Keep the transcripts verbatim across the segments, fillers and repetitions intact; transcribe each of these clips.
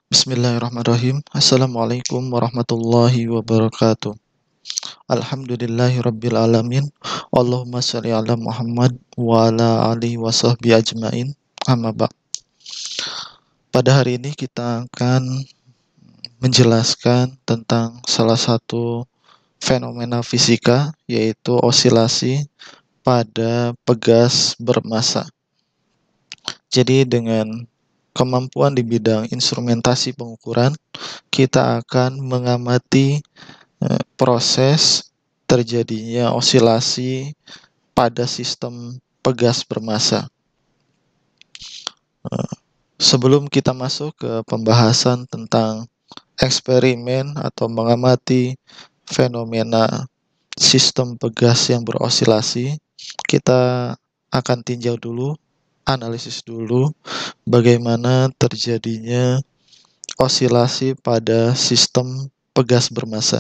Bismillahirrahmanirrahim. Assalamualaikum warahmatullahi wabarakatuh. Alhamdulillahirabbil alamin. Allahumma shalli ala Muhammad wa ala alihi washabbihi ajmain. Amma ba'd. Pada hari ini kita akan menjelaskan tentang salah satu fenomena fisika, yaitu osilasi pada pegas bermassa. Jadi dengan kemampuan di bidang instrumentasi pengukuran, kita akan mengamati eh, proses terjadinya osilasi pada sistem pegas bermassa. Eh, sebelum kita masuk ke pembahasan tentang eksperimen atau mengamati fenomena sistem pegas yang berosilasi, kita akan tinjau dulu, analisis dulu bagaimana terjadinya osilasi pada sistem pegas bermassa.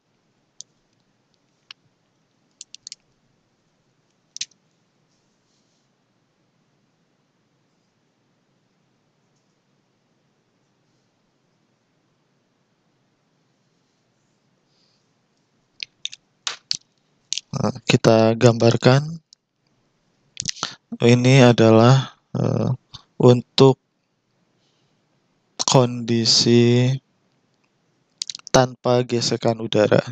Nah, kita gambarkan ini adalah uh, untuk kondisi tanpa gesekan udara.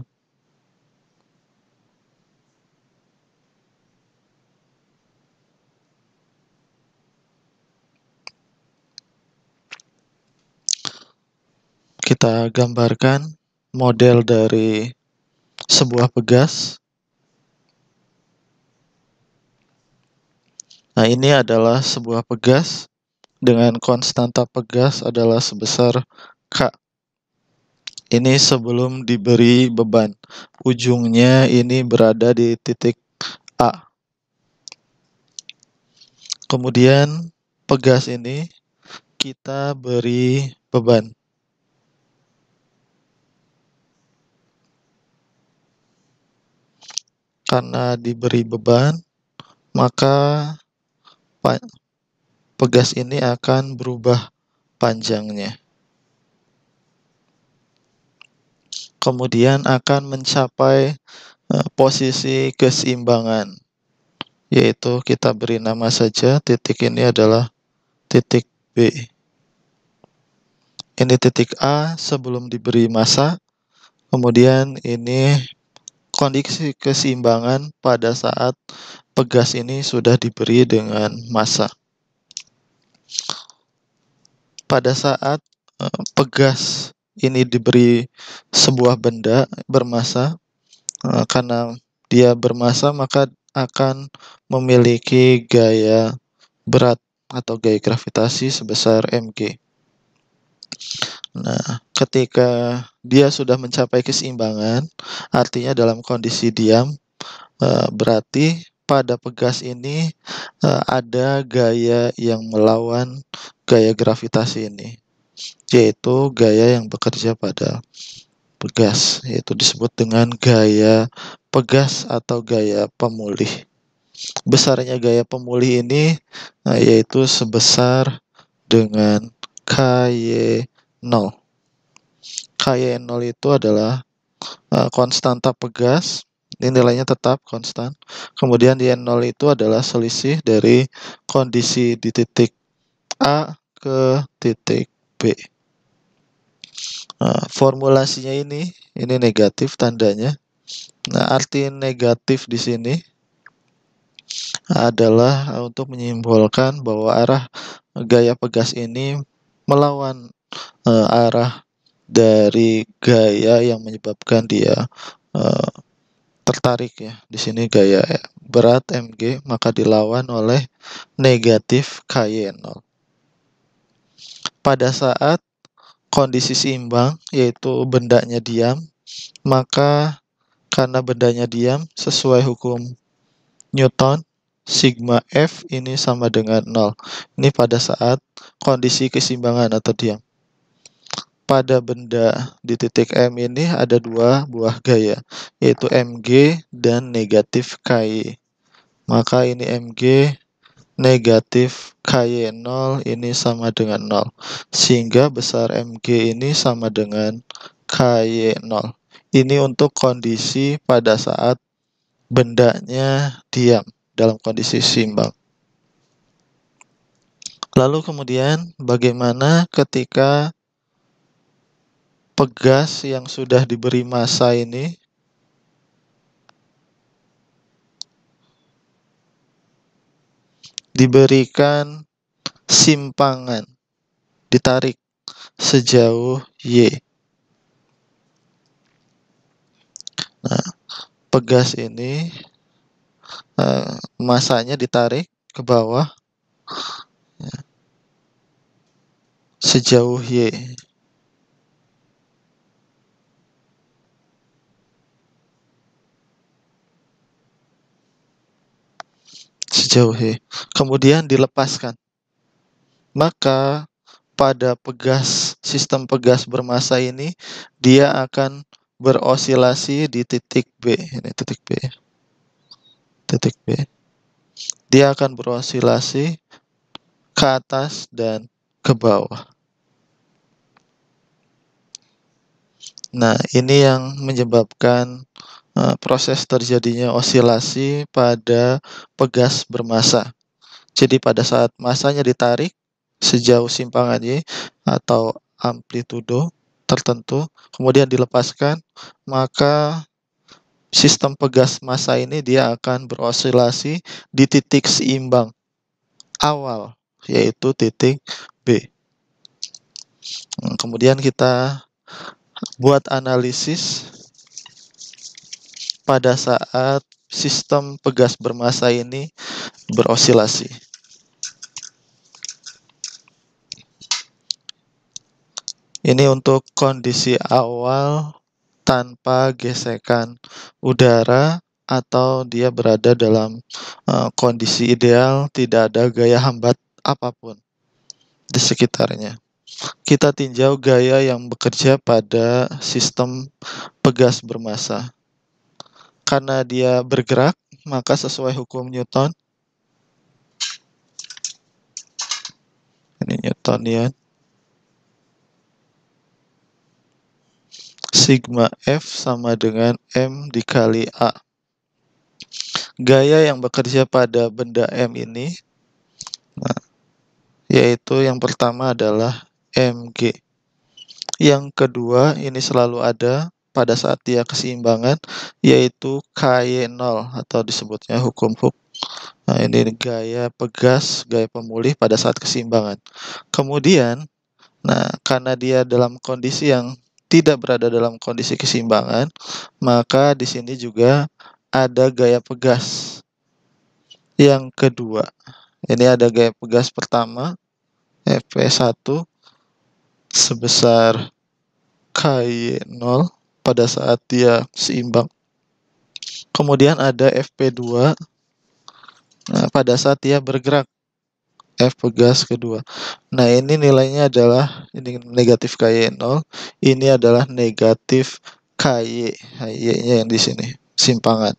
Kita gambarkan model dari sebuah pegas. Nah, ini adalah sebuah pegas dengan konstanta pegas adalah sebesar K. Ini sebelum diberi beban. Ujungnya ini berada di titik A. Kemudian pegas ini kita beri beban. Karena diberi beban, maka pegas ini akan berubah panjangnya. Kemudian akan mencapai uh, posisi keseimbangan, yaitu kita beri nama saja titik ini adalah titik B. Ini titik A sebelum diberi massa. Kemudian ini kondisi keseimbangan pada saat pegas ini sudah diberi dengan massa. Pada saat uh, pegas ini diberi sebuah benda bermassa, uh, karena dia bermassa maka akan memiliki gaya berat atau gaya gravitasi sebesar mg. Nah, ketika dia sudah mencapai keseimbangan, artinya dalam kondisi diam, uh, berarti pada pegas ini uh, ada gaya yang melawan gaya gravitasi ini, yaitu gaya yang bekerja pada pegas, yaitu disebut dengan gaya pegas atau gaya pemulih. Besarnya gaya pemulih ini uh, yaitu sebesar dengan K Y nol. K Y nol itu adalah uh, konstanta pegas. Ini nilainya tetap konstan. Kemudian Y nol itu adalah selisih dari kondisi di titik A ke titik B. Nah, formulasinya ini, ini negatif tandanya. Nah, arti negatif di sini adalah untuk menyimbolkan bahwa arah gaya pegas ini melawan uh, arah dari gaya yang menyebabkan dia uh, tertarik ya. Di sini gaya berat mg, maka dilawan oleh negatif K Y nol. Pada saat kondisi seimbang, yaitu bendanya diam, maka karena bendanya diam sesuai hukum Newton, sigma F ini sama dengan nol. Ini pada saat kondisi keseimbangan atau diam. Pada benda di titik M ini ada dua buah gaya, yaitu mg dan negatif K Y. Maka ini mg negatif K Y nol ini sama dengan nol. Sehingga besar M G ini sama dengan K Y nol. Ini untuk kondisi pada saat bendanya diam dalam kondisi seimbang. Lalu kemudian bagaimana ketika pegas yang sudah diberi massa ini diberikan simpangan, ditarik sejauh Y. Nah, pegas ini uh, massanya ditarik ke bawah ya, sejauh Y. Sejauh Y. Kemudian dilepaskan. Maka pada pegas, sistem pegas bermassa ini, dia akan berosilasi di titik B. Ini titik B. Titik B. Dia akan berosilasi ke atas dan ke bawah. Nah, ini yang menyebabkan uh, proses terjadinya osilasi pada pegas bermassa. Jadi pada saat massanya ditarik sejauh simpangan Y atau amplitudo tertentu, kemudian dilepaskan, maka sistem pegas massa ini dia akan berosilasi di titik seimbang awal, yaitu titik B. Kemudian kita buat analisis pada saat sistem pegas bermassa ini berosilasi. Ini untuk kondisi awal tanpa gesekan udara atau dia berada dalam uh, kondisi ideal, tidak ada gaya hambat apapun di sekitarnya. Kita tinjau gaya yang bekerja pada sistem pegas bermassa. Karena dia bergerak, maka sesuai hukum Newton, ini Newtonian, sigma F sama dengan M dikali A. Gaya yang bekerja pada benda M ini, nah, yaitu yang pertama adalah mg. Yang kedua, ini selalu ada pada saat dia keseimbangan, yaitu K Y nol atau disebutnya hukum Hooke. Nah, ini gaya pegas, gaya pemulih pada saat keseimbangan. Kemudian, nah karena dia dalam kondisi yang tidak berada dalam kondisi keseimbangan, maka di sini juga ada gaya pegas yang kedua. Ini ada gaya pegas pertama, F P satu sebesar K Y nol pada saat dia seimbang. Kemudian ada F P dua nah, pada saat dia bergerak, F pegas kedua. Nah, ini nilainya adalah ini negatif K Y nol, ini adalah negatif K Y. Y-nya yang di sini, simpangan.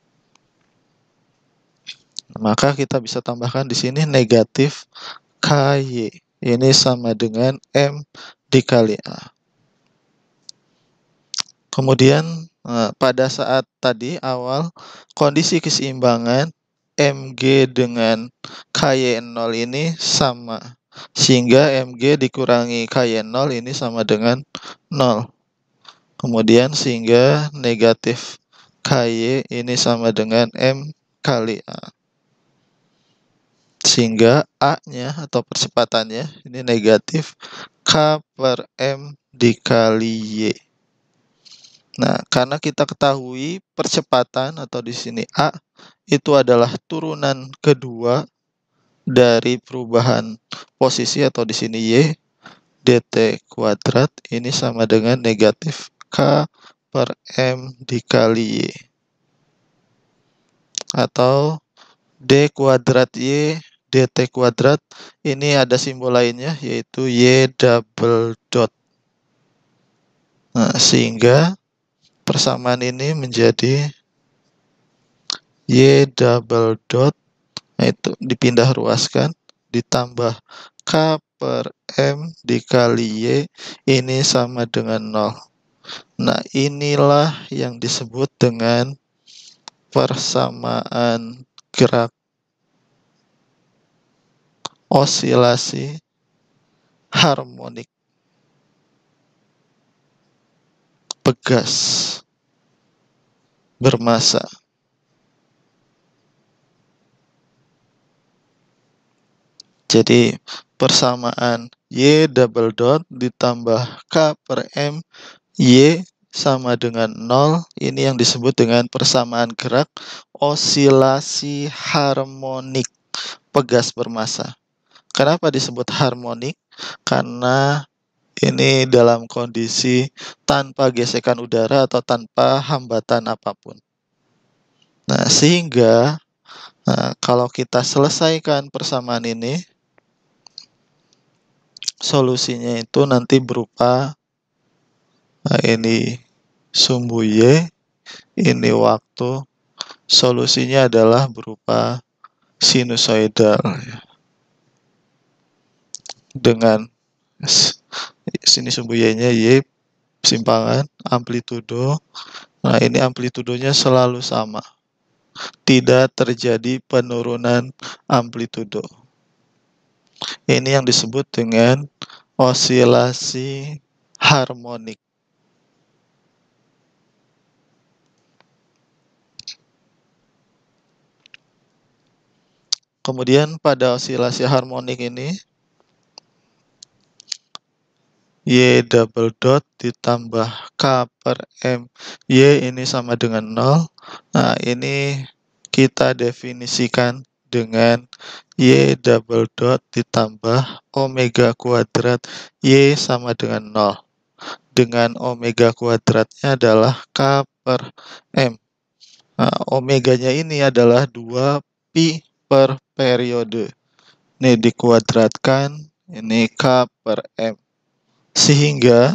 Maka kita bisa tambahkan di sini negatif K Y. Ini sama dengan M dikali A. Kemudian pada saat tadi awal kondisi keseimbangan mg dengan K Y nol ini sama, sehingga mg dikurangi K Y nol ini sama dengan nol. Kemudian sehingga negatif K Y ini sama dengan M kali A. Sehingga A-nya atau percepatannya ini negatif K per M dikali Y. Nah, karena kita ketahui percepatan atau di sini A itu adalah turunan kedua dari perubahan posisi atau di sini Y, dt kuadrat ini sama dengan negatif K per M dikali Y. Atau D kuadrat Y dt kuadrat ini ada simbol lainnya yaitu Y double dot. Nah, sehingga persamaan ini menjadi Y double dot Nah, itu dipindah ruaskan, ditambah K per M dikali Y, ini sama dengan nol. Nah, inilah yang disebut dengan persamaan gerak osilasi harmonik pegas bermassa. Jadi persamaan Y double dot ditambah K per M Y sama dengan nol. Ini yang disebut dengan persamaan gerak osilasi harmonik pegas bermassa. Kenapa disebut harmonik? Karena ini dalam kondisi tanpa gesekan udara atau tanpa hambatan apapun. Nah, sehingga nah, kalau kita selesaikan persamaan ini, solusinya itu nanti berupa nah, ini sumbu Y, ini waktu. Solusinya adalah berupa sinusoidal dengan sini sumbu Y-nya Y, simpangan, amplitudo. Nah, ini amplitudonya selalu sama. Tidak terjadi penurunan amplitudo. Ini yang disebut dengan osilasi harmonik. Kemudian pada osilasi harmonik ini, Y double dot ditambah K per M Y ini sama dengan nol. Nah, ini kita definisikan dengan Y double dot ditambah omega kuadrat Y sama dengan nol. Dengan omega kuadratnya adalah K per M. Nah, omeganya ini adalah dua pi per periode. Ini dikuadratkan, ini K per M. Sehingga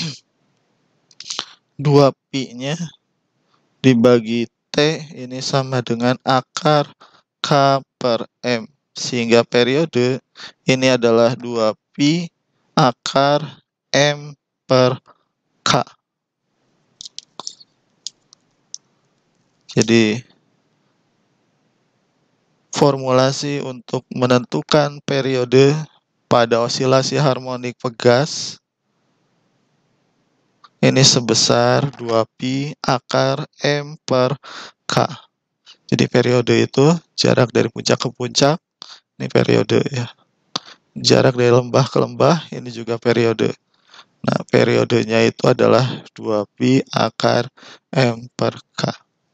dua pi-nya dibagi T ini sama dengan akar K per M. Sehingga periode ini adalah dua pi akar M per K. Jadi formulasi untuk menentukan periode pada osilasi harmonik pegas ini sebesar dua pi akar M per K. Jadi periode itu jarak dari puncak ke puncak, ini periode ya. Jarak dari lembah ke lembah, ini juga periode. Nah, periodenya itu adalah dua pi akar M per K.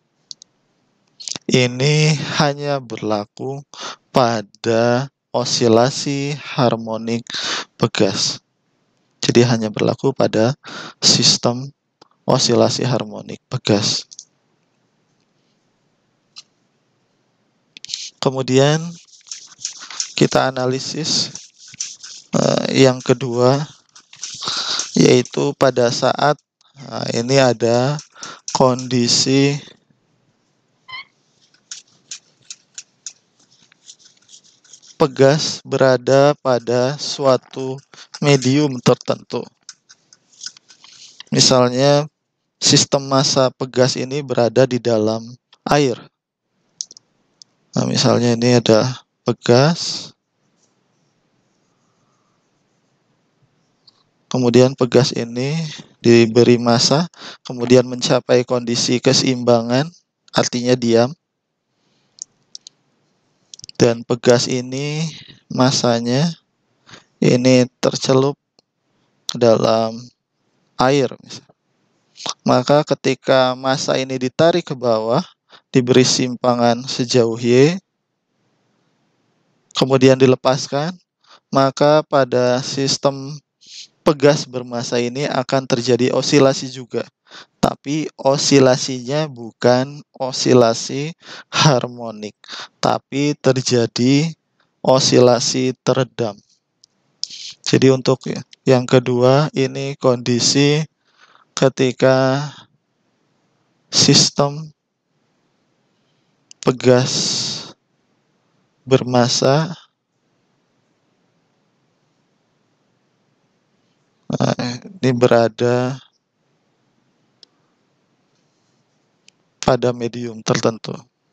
Ini hanya berlaku pada osilasi harmonik pegas. Jadi hanya berlaku pada sistem osilasi harmonik pegas. Kemudian kita analisis uh, yang kedua, yaitu pada saat uh, ini ada kondisi pegas berada pada suatu medium tertentu. Misalnya sistem massa pegas ini berada di dalam air. Nah, misalnya ini ada pegas. Kemudian pegas ini diberi massa, kemudian mencapai kondisi keseimbangan, artinya diam. Dan pegas ini massanya ini tercelup ke dalam air. Maka ketika massa ini ditarik ke bawah, diberi simpangan sejauh Y, kemudian dilepaskan, maka pada sistem pegas bermassa ini akan terjadi osilasi juga. Tapi osilasinya bukan osilasi harmonik, tapi terjadi osilasi teredam. Jadi untuk yang kedua, ini kondisi ketika sistem pegas bermasa nah, ini berada pada medium tertentu.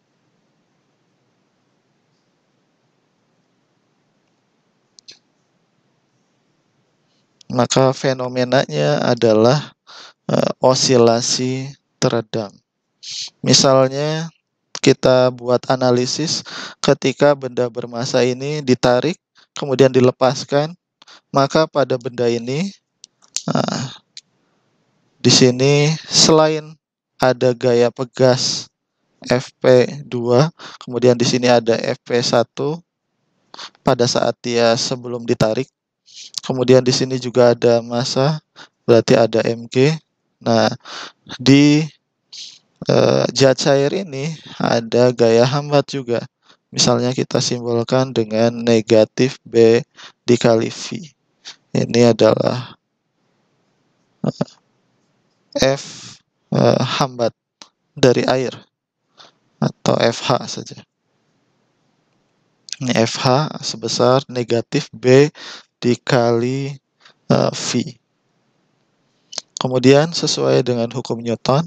Maka fenomenanya adalah uh, osilasi teredam. Misalnya kita buat analisis ketika benda bermasa ini ditarik kemudian dilepaskan, maka pada benda ini nah, di sini selain ada gaya pegas F P dua, kemudian di sini ada F P satu pada saat dia sebelum ditarik. Kemudian di sini juga ada massa, berarti ada M G. Nah, di eh, zat cair ini ada gaya hambat juga. Misalnya kita simbolkan dengan negatif B dikali V. Ini adalah F eh, hambat dari air atau F H saja. Ini F H sebesar negatif B dikali uh, V. Kemudian sesuai dengan hukum Newton,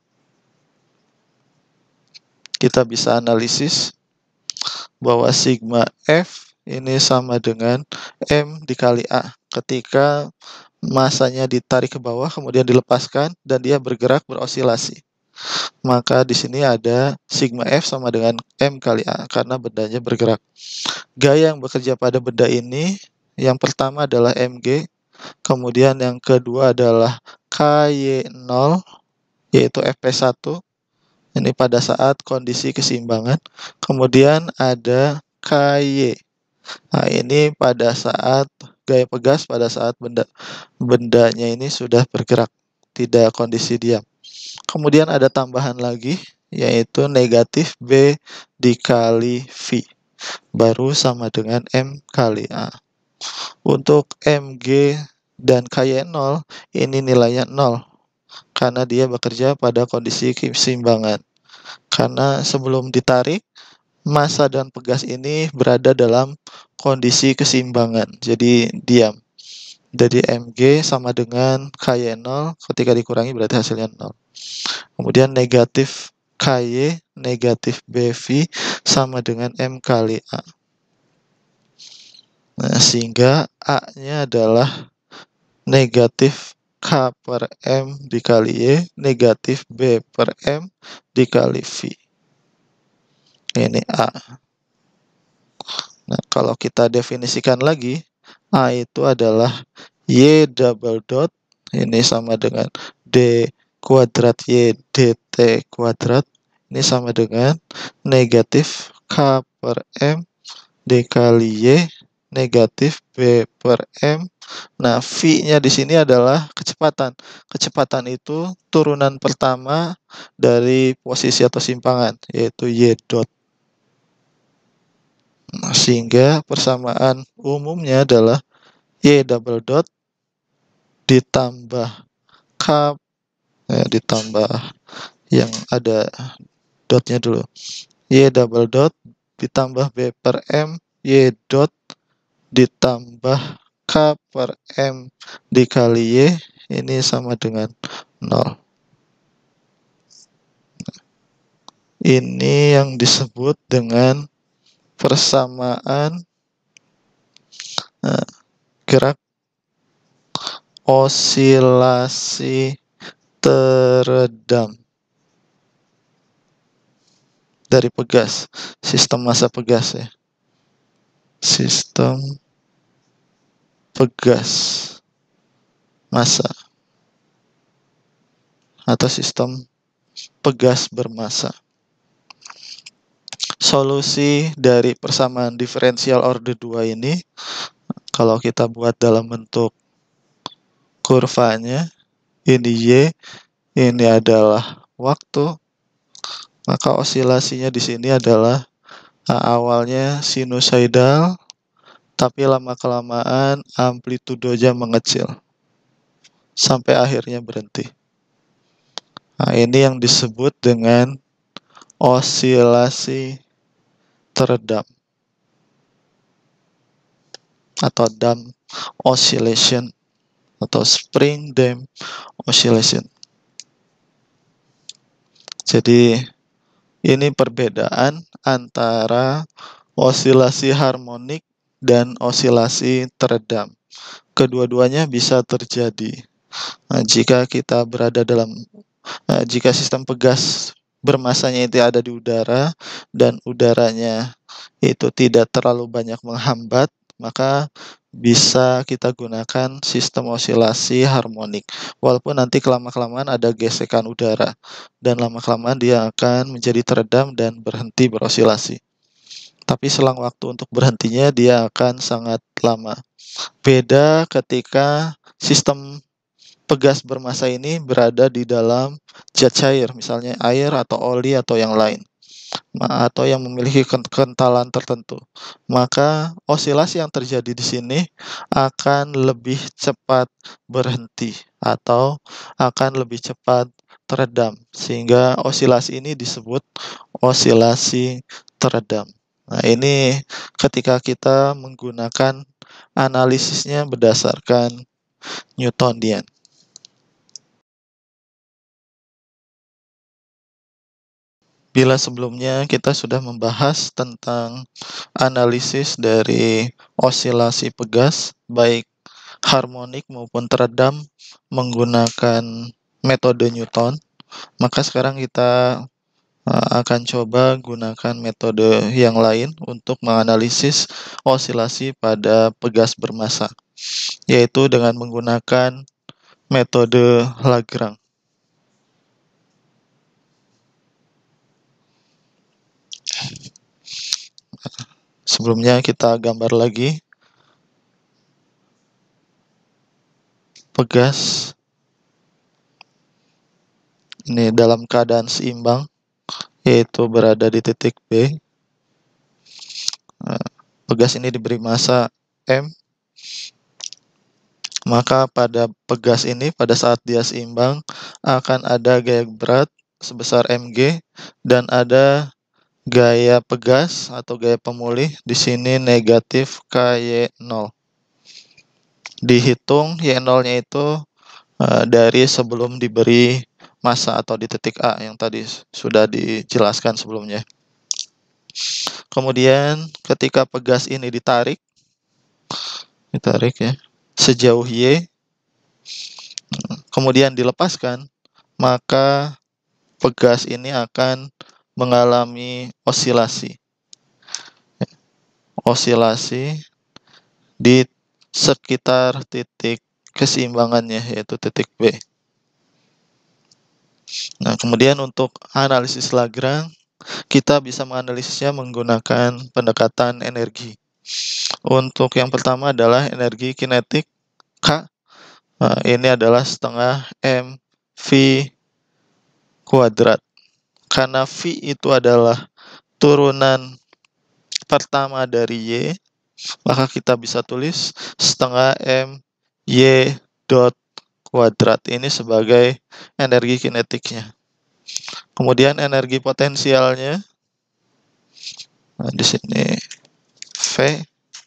kita bisa analisis bahwa sigma F ini sama dengan M dikali A. Ketika masanya ditarik ke bawah, kemudian dilepaskan, dan dia bergerak berosilasi. Maka di sini ada sigma F sama dengan M kali A, karena bendanya bergerak. Gaya yang bekerja pada benda ini, yang pertama adalah Mg, kemudian yang kedua adalah K Y nol, yaitu F P satu, ini pada saat kondisi keseimbangan. Kemudian ada K Y, nah ini pada saat gaya pegas, pada saat benda bendanya ini sudah bergerak, tidak kondisi diam. Kemudian ada tambahan lagi, yaitu negatif B dikali V, baru sama dengan M kali A. Untuk Mg dan K Y nol, ini nilainya nol, karena dia bekerja pada kondisi keseimbangan. Karena sebelum ditarik, massa dan pegas ini berada dalam kondisi keseimbangan, jadi diam. Jadi Mg sama dengan K Y nol, ketika dikurangi berarti hasilnya nol. Kemudian negatif K Y, negatif B V sama dengan M kali A. Nah, sehingga A-nya adalah negatif K per M dikali Y, negatif B per M dikali V. Ini A. Nah, kalau kita definisikan lagi, A itu adalah Y double dot, ini sama dengan D kuadrat Y dt kuadrat, ini sama dengan negatif K per M dikali Y, negatif B per M. Nah, V-nya di sini adalah kecepatan. Kecepatan itu turunan pertama dari posisi atau simpangan, yaitu Y dot. Nah, sehingga persamaan umumnya adalah Y double dot ditambah K, eh, ditambah yang ada dotnya dulu, Y double dot ditambah B per M Y dot ditambah K per M dikali Y, ini sama dengan nol. Ini yang disebut dengan persamaan eh, gerak osilasi teredam dari pegas, sistem massa pegas ya. Sistem pegas massa atau sistem pegas bermassa. Solusi dari persamaan diferensial orde dua ini, kalau kita buat dalam bentuk kurvanya, ini Y, ini adalah waktu, maka osilasinya di sini adalah nah, awalnya sinusoidal, tapi lama-kelamaan amplitudenya mengecil sampai akhirnya berhenti. Nah, ini yang disebut dengan osilasi teredam. atau damp oscillation atau spring damp oscillation. Jadi ini perbedaan antara osilasi harmonik dan osilasi teredam. Kedua-duanya bisa terjadi. Nah, jika kita berada dalam uh, jika sistem pegas bermasanya itu ada di udara dan udaranya itu tidak terlalu banyak menghambat, maka bisa kita gunakan sistem osilasi harmonik. Walaupun nanti kelama-kelamaan ada gesekan udara dan lama-kelamaan dia akan menjadi teredam dan berhenti berosilasi. Tapi selang waktu untuk berhentinya dia akan sangat lama. Beda ketika sistem pegas bermassa ini berada di dalam zat cair, misalnya air atau oli atau yang lain, atau yang memiliki kentalan tertentu. Maka osilasi yang terjadi di sini akan lebih cepat berhenti atau akan lebih cepat teredam, sehingga osilasi ini disebut osilasi teredam. Nah, ini ketika kita menggunakan analisisnya berdasarkan Newtonian. Bila sebelumnya kita sudah membahas tentang analisis dari osilasi pegas, baik harmonik maupun teredam menggunakan metode Newton, maka sekarang kita uh, akan coba gunakan metode yang lain untuk menganalisis osilasi pada pegas bermassa, yaitu dengan menggunakan metode Lagrange. Sebelumnya kita gambar lagi pegas ini dalam keadaan seimbang, yaitu berada di titik B. Pegas ini diberi massa M, maka pada pegas ini pada saat dia seimbang akan ada gaya berat sebesar mg dan ada gaya pegas atau gaya pemulih di sini negatif K Y nol. Dihitung Y nol-nya itu uh, dari sebelum diberi massa atau di titik A yang tadi sudah dijelaskan sebelumnya. Kemudian ketika pegas ini ditarik, ditarik ya, sejauh Y, kemudian dilepaskan, maka pegas ini akan mengalami osilasi. Osilasi di sekitar titik keseimbangannya, yaitu titik B. Nah, kemudian untuk analisis Lagrange, kita bisa menganalisisnya menggunakan pendekatan energi. Untuk yang pertama adalah energi kinetik K. Nah, ini adalah setengah M V kuadrat. Karena V itu adalah turunan pertama dari Y, maka kita bisa tulis setengah M Y dot kuadrat ini sebagai energi kinetiknya. Kemudian energi potensialnya, nah di sini V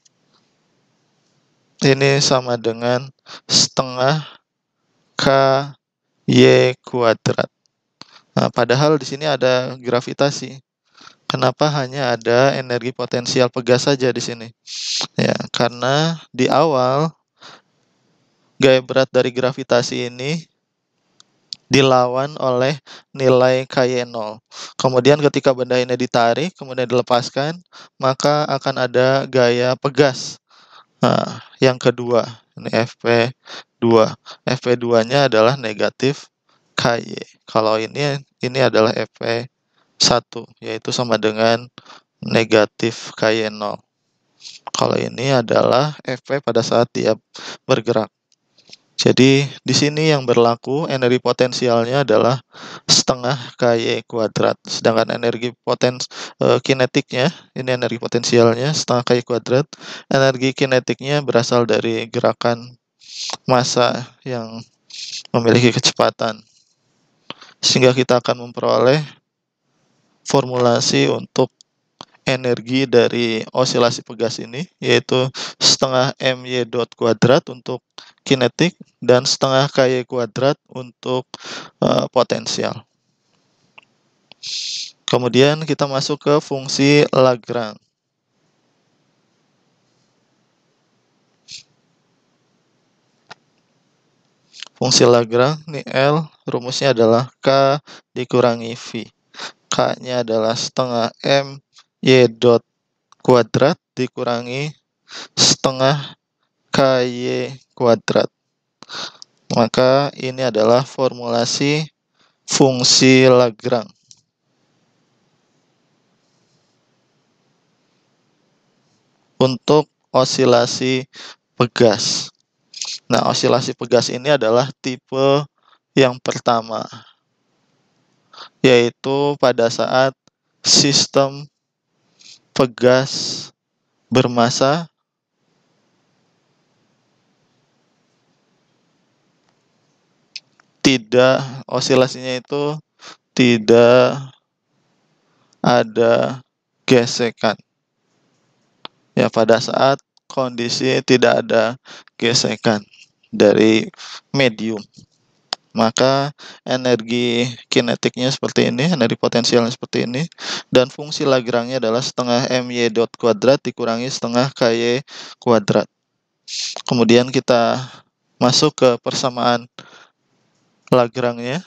ini sama dengan setengah K Y kuadrat. Nah, padahal di sini ada gravitasi. Kenapa hanya ada energi potensial pegas saja di sini? Ya, karena di awal gaya berat dari gravitasi ini dilawan oleh nilai K Y nol. Kemudian ketika benda ini ditarik, kemudian dilepaskan, maka akan ada gaya pegas. Nah, yang kedua, ini F P dua. F P dua-nya adalah negatif K Y. Kalau ini ini adalah F P satu, yaitu sama dengan negatif K Y nol. Kalau ini adalah F P pada saat dia bergerak. Jadi di sini yang berlaku energi potensialnya adalah setengah K Y kuadrat, sedangkan energi potens e, kinetiknya, ini energi potensialnya setengah K Y kuadrat, energi kinetiknya berasal dari gerakan massa yang memiliki kecepatan, sehingga kita akan memperoleh formulasi untuk energi dari osilasi pegas ini, yaitu setengah my dot kuadrat untuk kinetik dan setengah ky kuadrat untuk uh, potensial. Kemudian kita masuk ke fungsi Lagrange. Fungsi Lagrange, ini L, rumusnya adalah K dikurangi V. K-nya adalah setengah M Y dot kuadrat dikurangi setengah K Y kuadrat. Maka ini adalah formulasi fungsi Lagrange. Untuk osilasi pegas. Nah, osilasi pegas ini adalah tipe yang pertama, yaitu pada saat sistem pegas bermassa tidak, osilasinya itu tidak ada gesekan. Ya, pada saat kondisi tidak ada gesekan dari medium, maka energi kinetiknya seperti ini, energi potensialnya seperti ini, dan fungsi Lagrange-nya adalah setengah my dot kuadrat dikurangi setengah ky kuadrat. Kemudian kita masuk ke persamaan Lagrange-nya.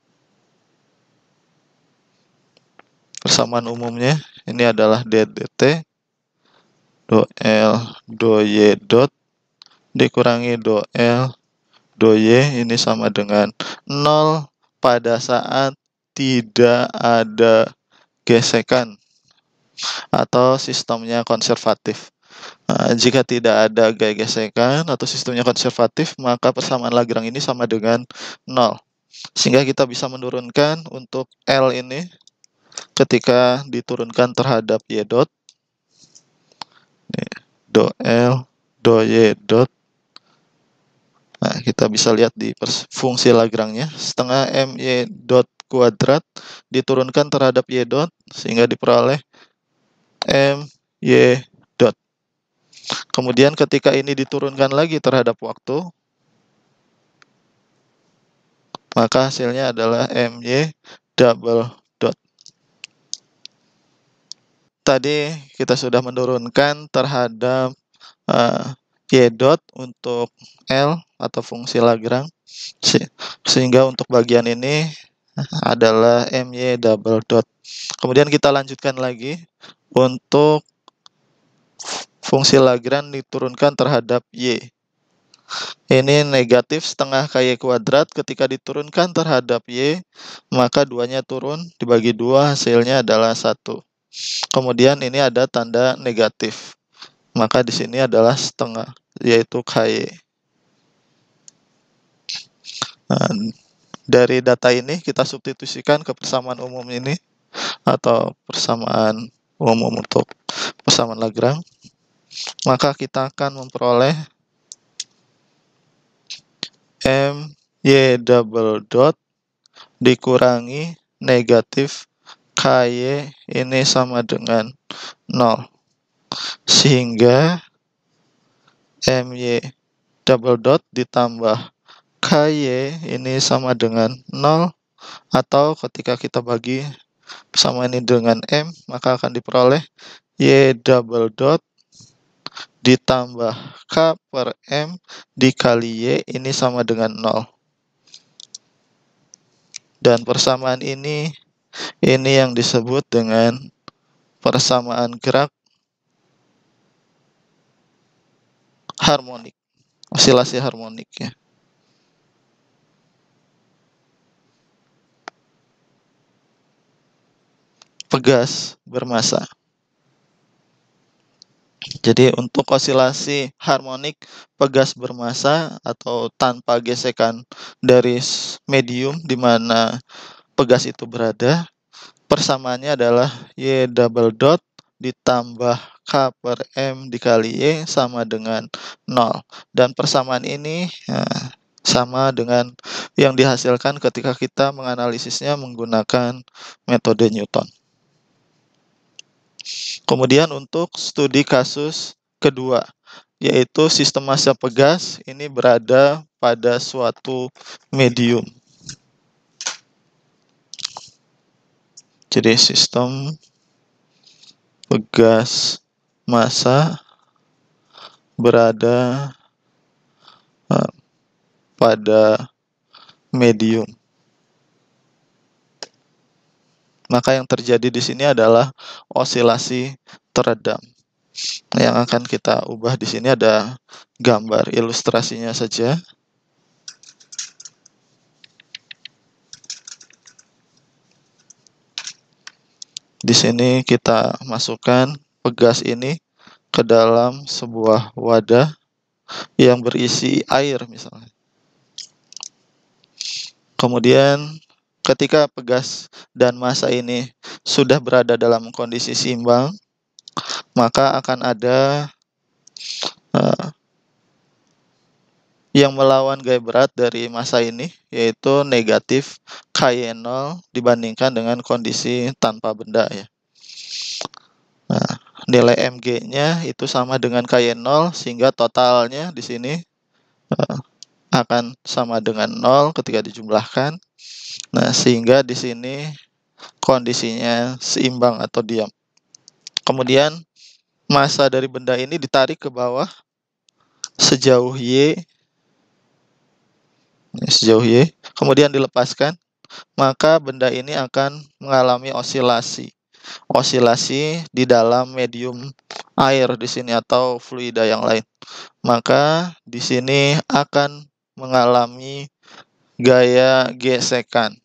Persamaan umumnya ini adalah d dt do L do Y dot dikurangi do L do Y, ini sama dengan nol pada saat tidak ada gesekan atau sistemnya konservatif. Nah, jika tidak ada gaya gesekan atau sistemnya konservatif, maka persamaan Lagrange ini sama dengan nol. Sehingga kita bisa menurunkan untuk L ini ketika diturunkan terhadap Y dot, do L do Y dot. Nah, kita bisa lihat di fungsi Lagrange-nya, setengah my dot kuadrat diturunkan terhadap Y dot, sehingga diperoleh my dot. Kemudian ketika ini diturunkan lagi terhadap waktu, maka hasilnya adalah my double dot. Tadi kita sudah menurunkan terhadap uh, Y dot untuk L atau fungsi Lagrange, sehingga untuk bagian ini adalah my double dot. Kemudian kita lanjutkan lagi untuk fungsi Lagrange diturunkan terhadap Y. Ini negatif setengah ky kuadrat, ketika diturunkan terhadap Y, maka duanya turun, dibagi dua, hasilnya adalah satu. Kemudian ini ada tanda negatif, maka di sini adalah setengah, yaitu ky. Nah, dari data ini kita substitusikan ke persamaan umum ini atau persamaan umum untuk persamaan Lagrange, maka kita akan memperoleh my double dot dikurangi negatif ky ini sama dengan nol, sehingga my double dot ditambah ky ini sama dengan nol, atau ketika kita bagi persamaan ini dengan m, maka akan diperoleh y double dot ditambah k per m dikali y ini sama dengan nol. Dan persamaan ini ini yang disebut dengan persamaan gerak harmonik, osilasi harmonik ya. Pegas bermassa. Jadi untuk osilasi harmonik pegas bermassa atau tanpa gesekan dari medium di mana pegas itu berada, persamaannya adalah y double dot ditambah k per m dikali y sama dengan nol. Dan persamaan ini ya, sama dengan yang dihasilkan ketika kita menganalisisnya menggunakan metode Newton. Kemudian untuk studi kasus kedua, yaitu sistem massa pegas ini berada pada suatu medium. Jadi sistem pegas massa berada uh, pada medium. Maka yang terjadi di sini adalah osilasi teredam. Yang akan kita ubah di sini ada gambar ilustrasinya saja. Di sini kita masukkan pegas ini ke dalam sebuah wadah yang berisi air misalnya. Kemudian ketika pegas dan massa ini sudah berada dalam kondisi seimbang, maka akan ada uh, yang melawan gaya berat dari massa ini, yaitu negatif K Y nol dibandingkan dengan kondisi tanpa benda ya. Nah, nilai M G-nya itu sama dengan K Y nol, sehingga totalnya di sini uh, akan sama dengan nol ketika dijumlahkan. Nah, sehingga di sini kondisinya seimbang atau diam. Kemudian massa dari benda ini ditarik ke bawah sejauh Y, sejauh Y, kemudian dilepaskan, maka benda ini akan mengalami osilasi. Osilasi di dalam medium air di sini atau fluida yang lain. Maka di sini akan mengalami gaya gesekan.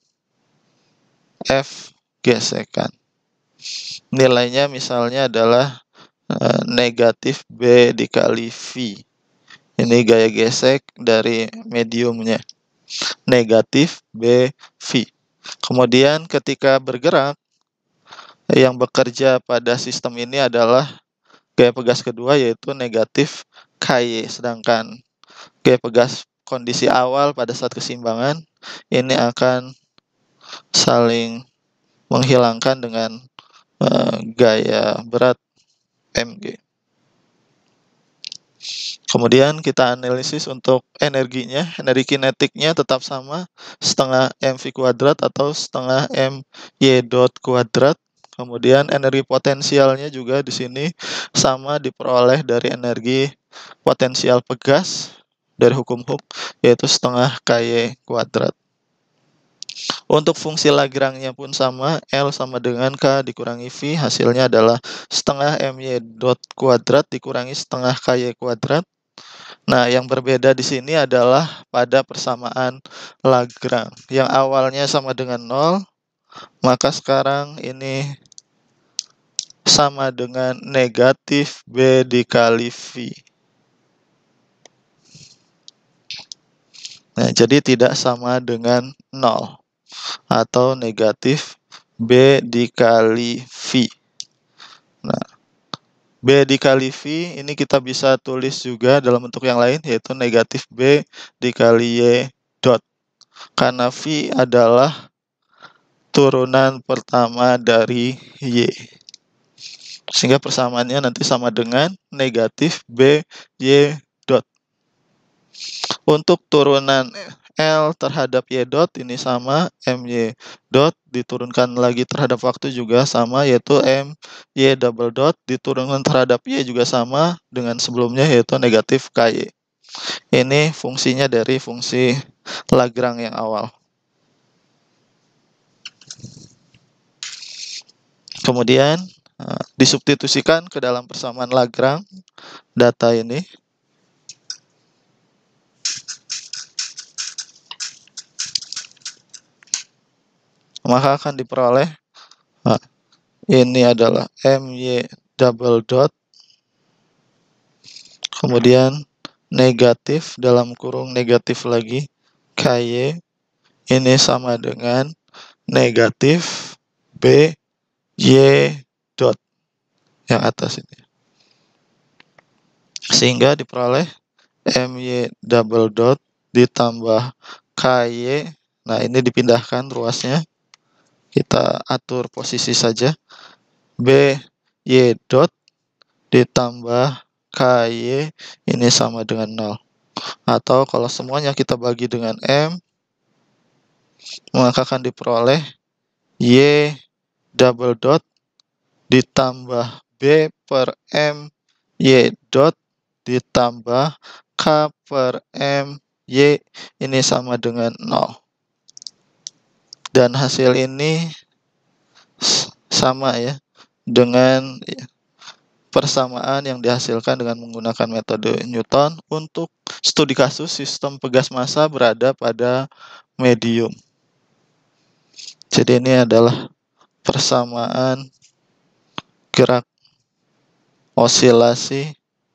F gesekan. Nilainya misalnya adalah uh, negatif B dikali V. Ini gaya gesek dari mediumnya. Negatif B V. Kemudian ketika bergerak, yang bekerja pada sistem ini adalah gaya pegas kedua, yaitu negatif K Y. Sedangkan gaya pegas kondisi awal pada saat keseimbangan ini akan saling menghilangkan dengan uh, gaya berat M G. Kemudian kita analisis untuk energinya. Energi kinetiknya tetap sama, setengah mv kuadrat atau setengah my dot kuadrat. Kemudian energi potensialnya juga di sini sama, diperoleh dari energi potensial pegas dari hukum Hooke, yaitu setengah Ky kuadrat. Untuk fungsi Lagrange-nya pun sama, L sama dengan K dikurangi V, hasilnya adalah setengah my dot kuadrat dikurangi setengah Ky kuadrat. Nah, yang berbeda di sini adalah pada persamaan Lagrange. Yang awalnya sama dengan nol, maka sekarang ini sama dengan negatif B dikali V. Nah, jadi tidak sama dengan nol atau negatif B dikali V. Nah, B dikali V ini kita bisa tulis juga dalam bentuk yang lain, yaitu negatif B dikali Y dot. Karena V adalah turunan pertama dari Y. Sehingga persamaannya nanti sama dengan negatif B Y dot. Untuk turunan L terhadap Y dot ini sama, M Y dot diturunkan lagi terhadap waktu juga sama, yaitu M Y double dot diturunkan terhadap Y juga sama dengan sebelumnya, yaitu negatif K Y. Ini fungsinya dari fungsi Lagrange yang awal. Kemudian disubstitusikan ke dalam persamaan Lagrange data ini. Maka akan diperoleh nah, ini adalah My double dot, kemudian negatif dalam kurung negatif lagi Ky, ini sama dengan negatif B Y dot yang atas ini, sehingga diperoleh My double dot ditambah Ky. Nah, ini dipindahkan ruasnya, kita atur posisi saja. B Y dot ditambah Ky ini sama dengan nol. Atau kalau semuanya kita bagi dengan M, maka akan diperoleh Y double dot ditambah B per M Y dot ditambah K per M Y ini sama dengan nol. Dan hasil ini sama ya dengan persamaan yang dihasilkan dengan menggunakan metode Newton untuk studi kasus sistem pegas massa berada pada medium. Jadi ini adalah persamaan gerak osilasi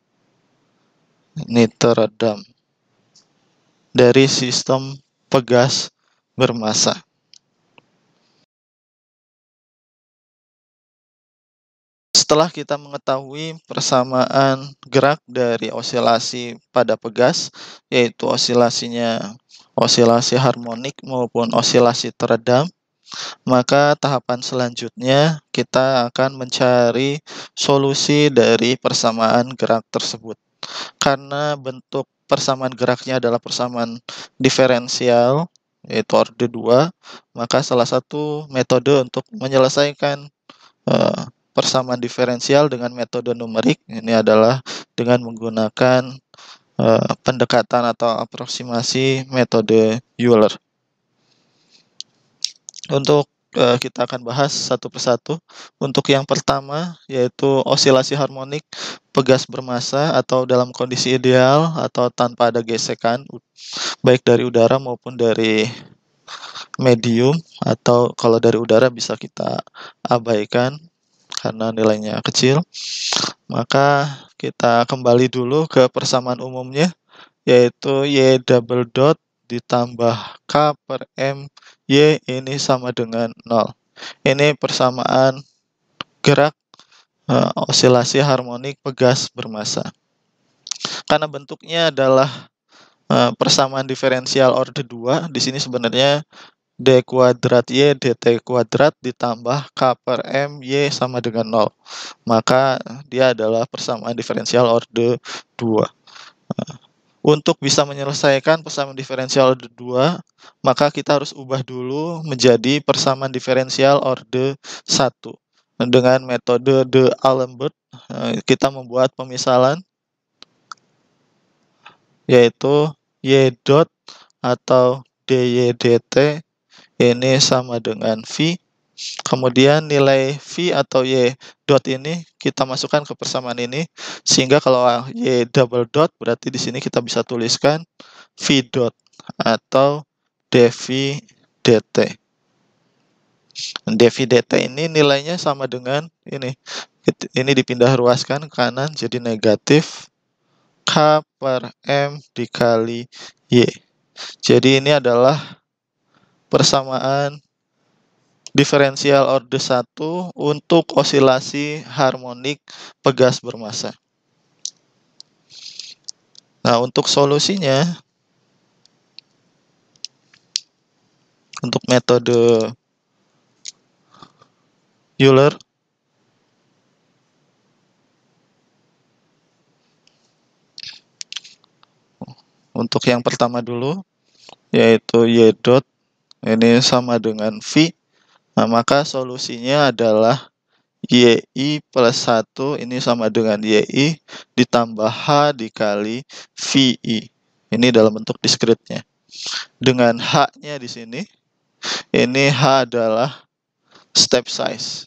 ini teredam dari sistem pegas bermassa. Setelah kita mengetahui persamaan gerak dari osilasi pada pegas, yaitu osilasinya osilasi harmonik maupun osilasi teredam, maka tahapan selanjutnya kita akan mencari solusi dari persamaan gerak tersebut. Karena bentuk persamaan geraknya adalah persamaan diferensial, yaitu orde dua, maka salah satu metode untuk menyelesaikan uh, persamaan diferensial dengan metode numerik ini adalah dengan menggunakan uh, pendekatan atau aproksimasi metode Euler. Untuk uh, kita akan bahas satu persatu. Untuk yang pertama yaitu osilasi harmonik pegas bermassa atau dalam kondisi ideal atau tanpa ada gesekan baik dari udara maupun dari medium, atau kalau dari udara bisa kita abaikan karena nilainya kecil. Maka kita kembali dulu ke persamaan umumnya, yaitu Y double dot ditambah K per M Y ini sama dengan nol. Ini persamaan gerak uh, osilasi harmonik pegas bermassa. Karena bentuknya adalah uh, persamaan diferensial orde dua, di sini sebenarnya D kuadrat Y dt kuadrat ditambah K per M Y sama dengan nol. Maka dia adalah persamaan diferensial orde dua. Untuk bisa menyelesaikan persamaan diferensial orde dua, maka kita harus ubah dulu menjadi persamaan diferensial orde satu. Dengan metode D'Alembert, kita membuat pemisalan, yaitu Y dot atau dy dt ini sama dengan V. Kemudian nilai V atau Y dot ini kita masukkan ke persamaan ini, sehingga kalau Y double dot berarti di sini kita bisa tuliskan V dot atau dV dt. dV dt ini nilainya sama dengan ini. Ini dipindah ruaskan ke kanan jadi negatif K per M dikali Y. Jadi ini adalah persamaan diferensial orde satu untuk osilasi harmonik pegas bermassa. Nah, untuk solusinya, untuk metode Euler, untuk yang pertama dulu, yaitu Y dot ini sama dengan V. Nah, maka solusinya adalah Y I plus satu ini sama dengan Y I ditambah H dikali V I. Ini dalam bentuk diskritnya. Dengan H-nya di sini, ini H adalah step size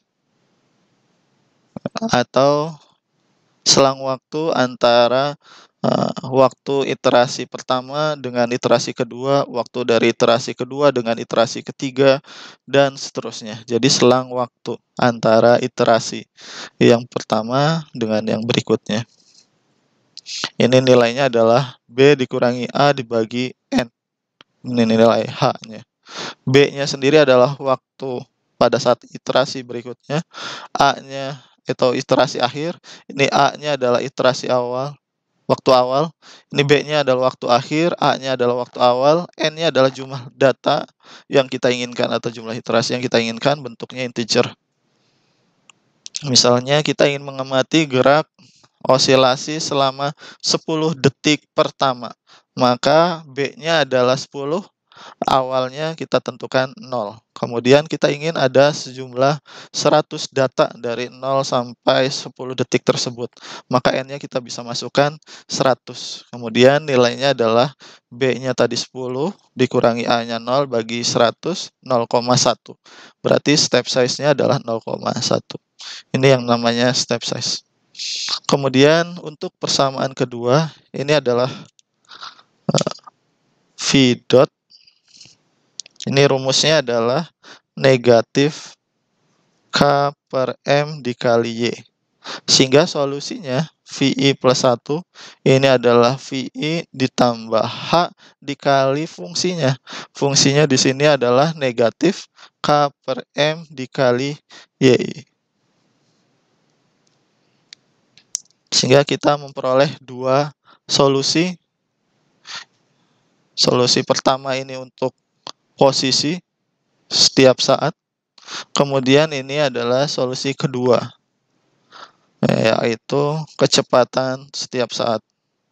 atau selang waktu antara uh, waktu iterasi pertama dengan iterasi kedua, waktu dari iterasi kedua dengan iterasi ketiga, dan seterusnya. Jadi selang waktu antara iterasi yang pertama dengan yang berikutnya. Ini nilainya adalah B dikurangi A dibagi N. Ini nilai H-nya. B-nya sendiri adalah waktu pada saat iterasi berikutnya. A-nya atau iterasi akhir, ini A-nya adalah iterasi awal, waktu awal, ini B-nya adalah waktu akhir, A-nya adalah waktu awal, N-nya adalah jumlah data yang kita inginkan atau jumlah iterasi yang kita inginkan, bentuknya integer. Misalnya kita ingin mengamati gerak osilasi selama sepuluh detik pertama, maka B-nya adalah sepuluh, awalnya kita tentukan nol. Kemudian kita ingin ada sejumlah seratus data dari nol sampai sepuluh detik tersebut, maka N-nya kita bisa masukkan seratus. Kemudian nilainya adalah B-nya tadi sepuluh dikurangi A-nya nol bagi seratus, nol koma satu. Berarti step size-nya adalah nol koma satu. Ini yang namanya step size. Kemudian untuk persamaan kedua, ini adalah uh, V dot. Ini rumusnya adalah negatif K per M dikali Y. Sehingga solusinya V I plus satu ini adalah V I ditambah H dikali fungsinya. Fungsinya di sini adalah negatif K per M dikali Y. Sehingga kita memperoleh dua solusi. Solusi pertama ini untuk posisi setiap saat. Kemudian ini adalah solusi kedua, yaitu kecepatan setiap saat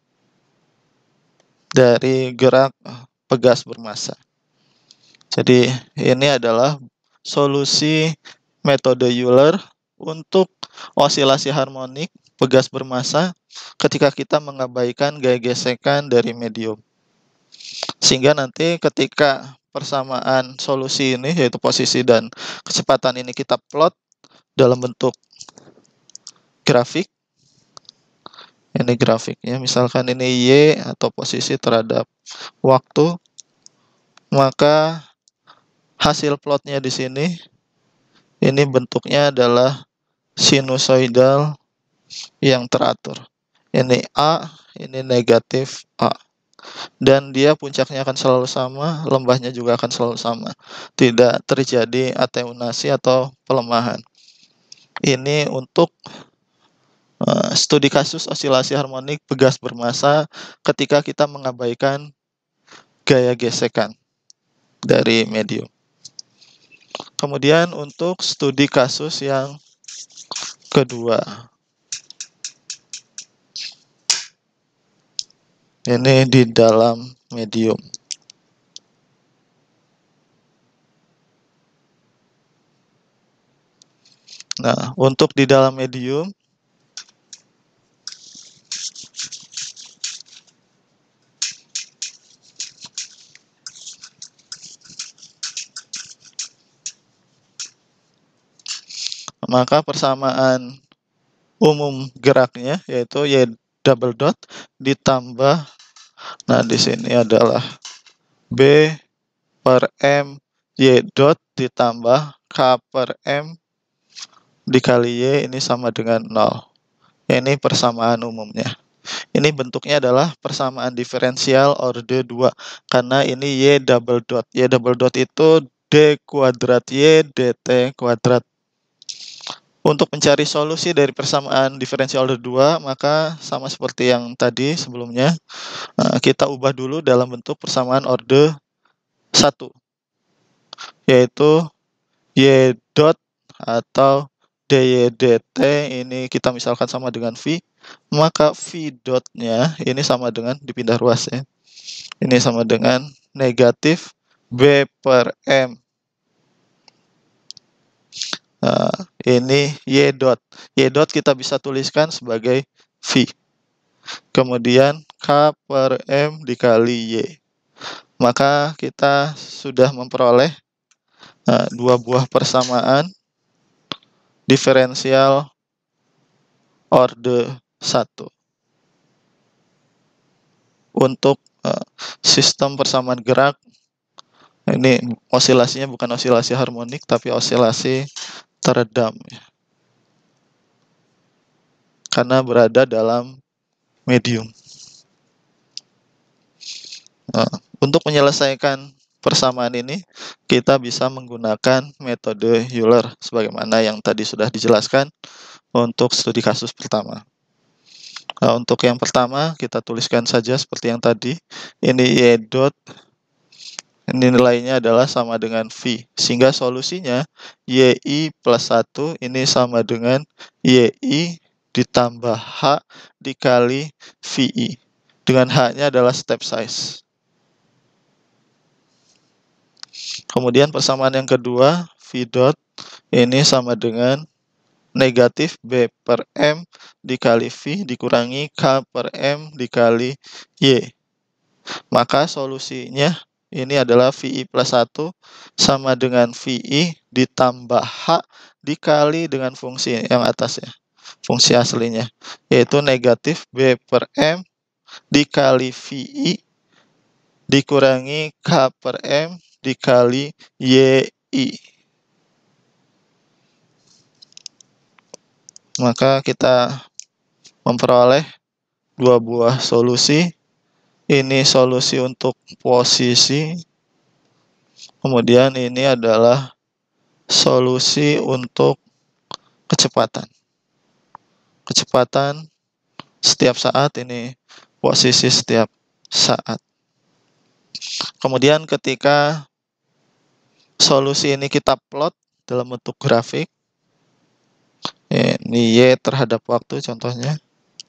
dari gerak pegas bermassa. Jadi ini adalah solusi metode Euler untuk osilasi harmonik pegas bermassa ketika kita mengabaikan gaya gesekan dari medium. Sehingga nanti ketika persamaan solusi ini, yaitu posisi dan kecepatan ini kita plot dalam bentuk grafik. Ini grafiknya, misalkan ini Y atau posisi terhadap waktu, maka hasil plotnya di sini, ini bentuknya adalah sinusoidal yang teratur. Ini A, ini negatif A. Dan dia puncaknya akan selalu sama, lembahnya juga akan selalu sama. Tidak terjadi atenuasi atau pelemahan. Ini untuk uh, studi kasus osilasi harmonik pegas bermassa ketika kita mengabaikan gaya gesekan dari medium. Kemudian untuk studi kasus yang kedua, ini di dalam medium. Nah, untuk di dalam medium, maka persamaan umum geraknya yaitu Y double dot ditambah, nah di sini adalah B per M Y dot ditambah K per M dikali Y, ini sama dengan nol. Ini persamaan umumnya. Ini bentuknya adalah persamaan diferensial orde dua karena ini Y double dot. Y double dot itu D kuadrat Y dt kuadrat. Untuk mencari solusi dari persamaan diferensial order dua, maka sama seperti yang tadi sebelumnya, kita ubah dulu dalam bentuk persamaan order satu, yaitu Y dot atau dy dt ini kita misalkan sama dengan V, maka V dotnya ini sama dengan dipindah ruas ya. Ini sama dengan negatif B per M. Nah, ini Y dot. Y dot kita bisa tuliskan sebagai V. Kemudian K per M dikali Y. Maka kita sudah memperoleh uh, dua buah persamaan diferensial orde satu. Untuk uh, sistem persamaan gerak, ini osilasinya bukan osilasi harmonik, tapi osilasi teredam. Karena berada dalam medium. Nah, untuk menyelesaikan persamaan ini, kita bisa menggunakan metode Euler sebagaimana yang tadi sudah dijelaskan untuk studi kasus pertama. Nah, untuk yang pertama kita tuliskan saja seperti yang tadi. Ini Y dot ini nilainya adalah sama dengan V. Sehingga solusinya Y I plus satu ini sama dengan Y I ditambah H dikali V I. Dengan H-nya adalah step size. Kemudian persamaan yang kedua, V dot ini sama dengan negatif B per M dikali V dikurangi K per M dikali Y. Maka solusinya ini adalah V I plus satu sama dengan V I ditambah H dikali dengan fungsi yang atasnya, fungsi aslinya, yaitu negatif B per M dikali V I dikurangi K per M dikali Y I. Maka kita memperoleh dua buah solusi. Ini solusi untuk posisi. Kemudian ini adalah solusi untuk kecepatan. Kecepatan setiap saat, ini posisi setiap saat. Kemudian ketika solusi ini kita plot dalam bentuk grafik, ini Y terhadap waktu contohnya,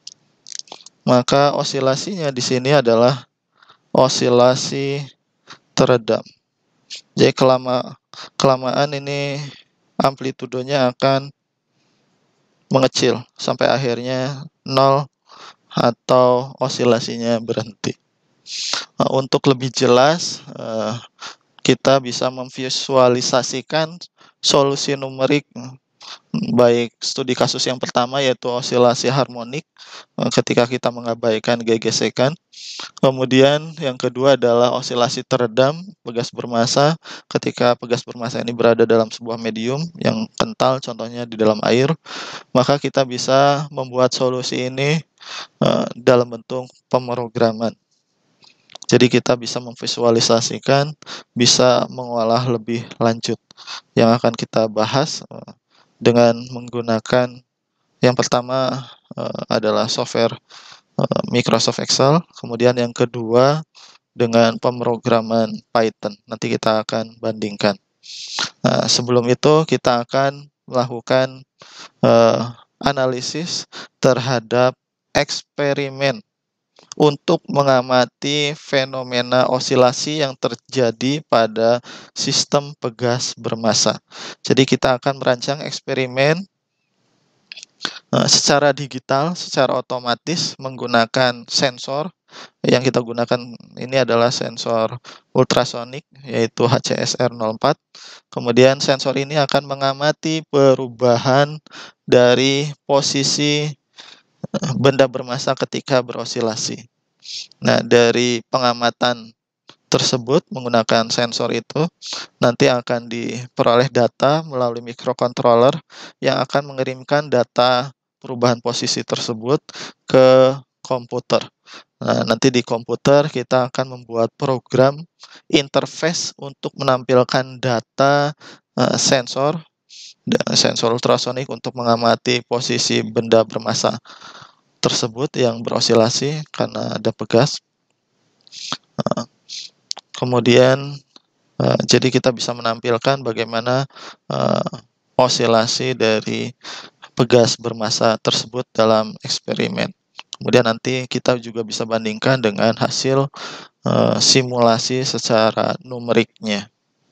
maka osilasinya di sini adalah osilasi teredam. Jadi kelama, kelamaan ini amplitudenya akan mengecil sampai akhirnya nol atau osilasinya berhenti. Nah, untuk lebih jelas, kita bisa memvisualisasikan solusi numerik baik studi kasus yang pertama yaitu osilasi harmonik ketika kita mengabaikan gesekan. Kemudian yang kedua adalah osilasi teredam pegas bermassa ketika pegas bermassa ini berada dalam sebuah medium yang kental, contohnya di dalam air. Maka kita bisa membuat solusi ini uh, dalam bentuk pemrograman. Jadi kita bisa memvisualisasikan, bisa mengolah lebih lanjut. Yang akan kita bahas uh, dengan menggunakan yang pertama uh, adalah software uh, Microsoft Excel, kemudian yang kedua dengan pemrograman Python. Nanti kita akan bandingkan. Nah, sebelum itu kita akan melakukan uh, analisis terhadap eksperimen untuk mengamati fenomena osilasi yang terjadi pada sistem pegas bermassa. Jadi kita akan merancang eksperimen uh, secara digital, secara otomatis menggunakan sensor. Yang kita gunakan ini adalah sensor ultrasonik, yaitu H C S R nol empat. Kemudian sensor ini akan mengamati perubahan dari posisi benda bermassa ketika berosilasi. Nah, dari pengamatan tersebut menggunakan sensor itu nanti akan diperoleh data melalui microcontroller yang akan mengirimkan data perubahan posisi tersebut ke komputer. Nah, nanti di komputer kita akan membuat program interface untuk menampilkan data uh, sensor sensor ultrasonik untuk mengamati posisi benda bermassa tersebut yang berosilasi karena ada pegas. Uh, kemudian uh, jadi kita bisa menampilkan bagaimana uh, osilasi dari pegas bermassa tersebut dalam eksperimen. Kemudian nanti kita juga bisa bandingkan dengan hasil uh, simulasi secara numeriknya.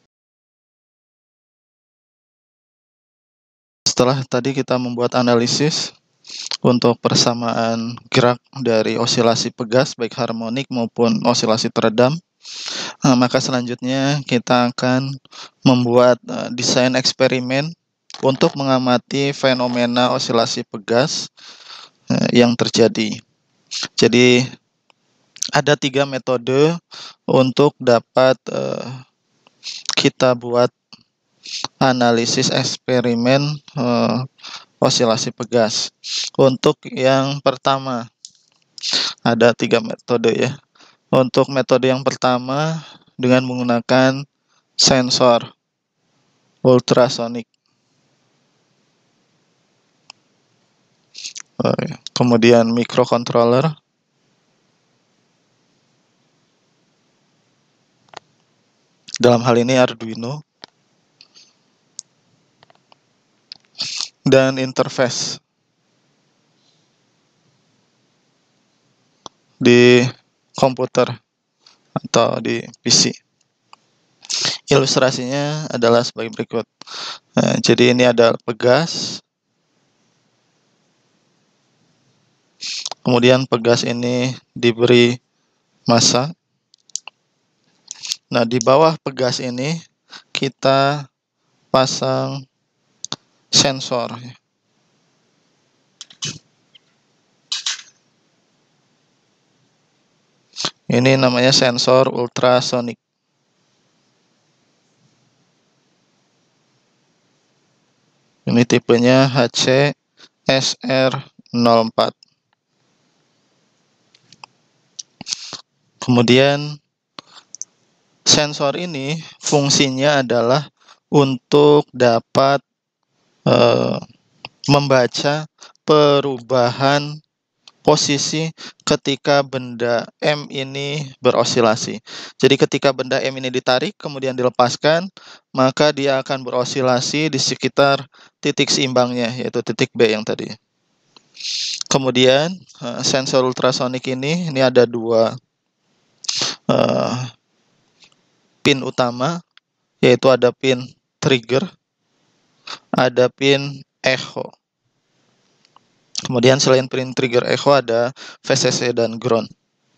Setelah tadi kita membuat analisis untuk persamaan gerak dari osilasi pegas baik harmonik maupun osilasi teredam, uh, maka selanjutnya kita akan membuat uh, desain eksperimen untuk mengamati fenomena osilasi pegas uh, yang terjadi. Jadi ada tiga metode untuk dapat uh, kita buat analisis eksperimen uh, osilasi pegas. Untuk yang pertama ada tiga metode ya. Untuk metode yang pertama dengan menggunakan sensor ultrasonik. Uh, kemudian microcontroller. dalam hal ini Arduino, dan interface di komputer atau di P C. Ilustrasinya adalah sebagai berikut. Nah, jadi ini ada pegas, kemudian pegas ini diberi massa. Nah, di bawah pegas ini kita pasang sensor. Ini namanya sensor ultrasonik. Ini tipenya H C S R nol empat. Kemudian sensor ini fungsinya adalah untuk dapat eh, membaca perubahan posisi ketika benda M ini berosilasi. Jadi ketika benda M ini ditarik kemudian dilepaskan, maka dia akan berosilasi di sekitar titik seimbangnya, yaitu titik B yang tadi. Kemudian sensor ultrasonik ini, ini ada dua uh, pin utama, yaitu ada pin trigger, ada pin echo. Kemudian selain pin trigger echo ada V C C dan ground.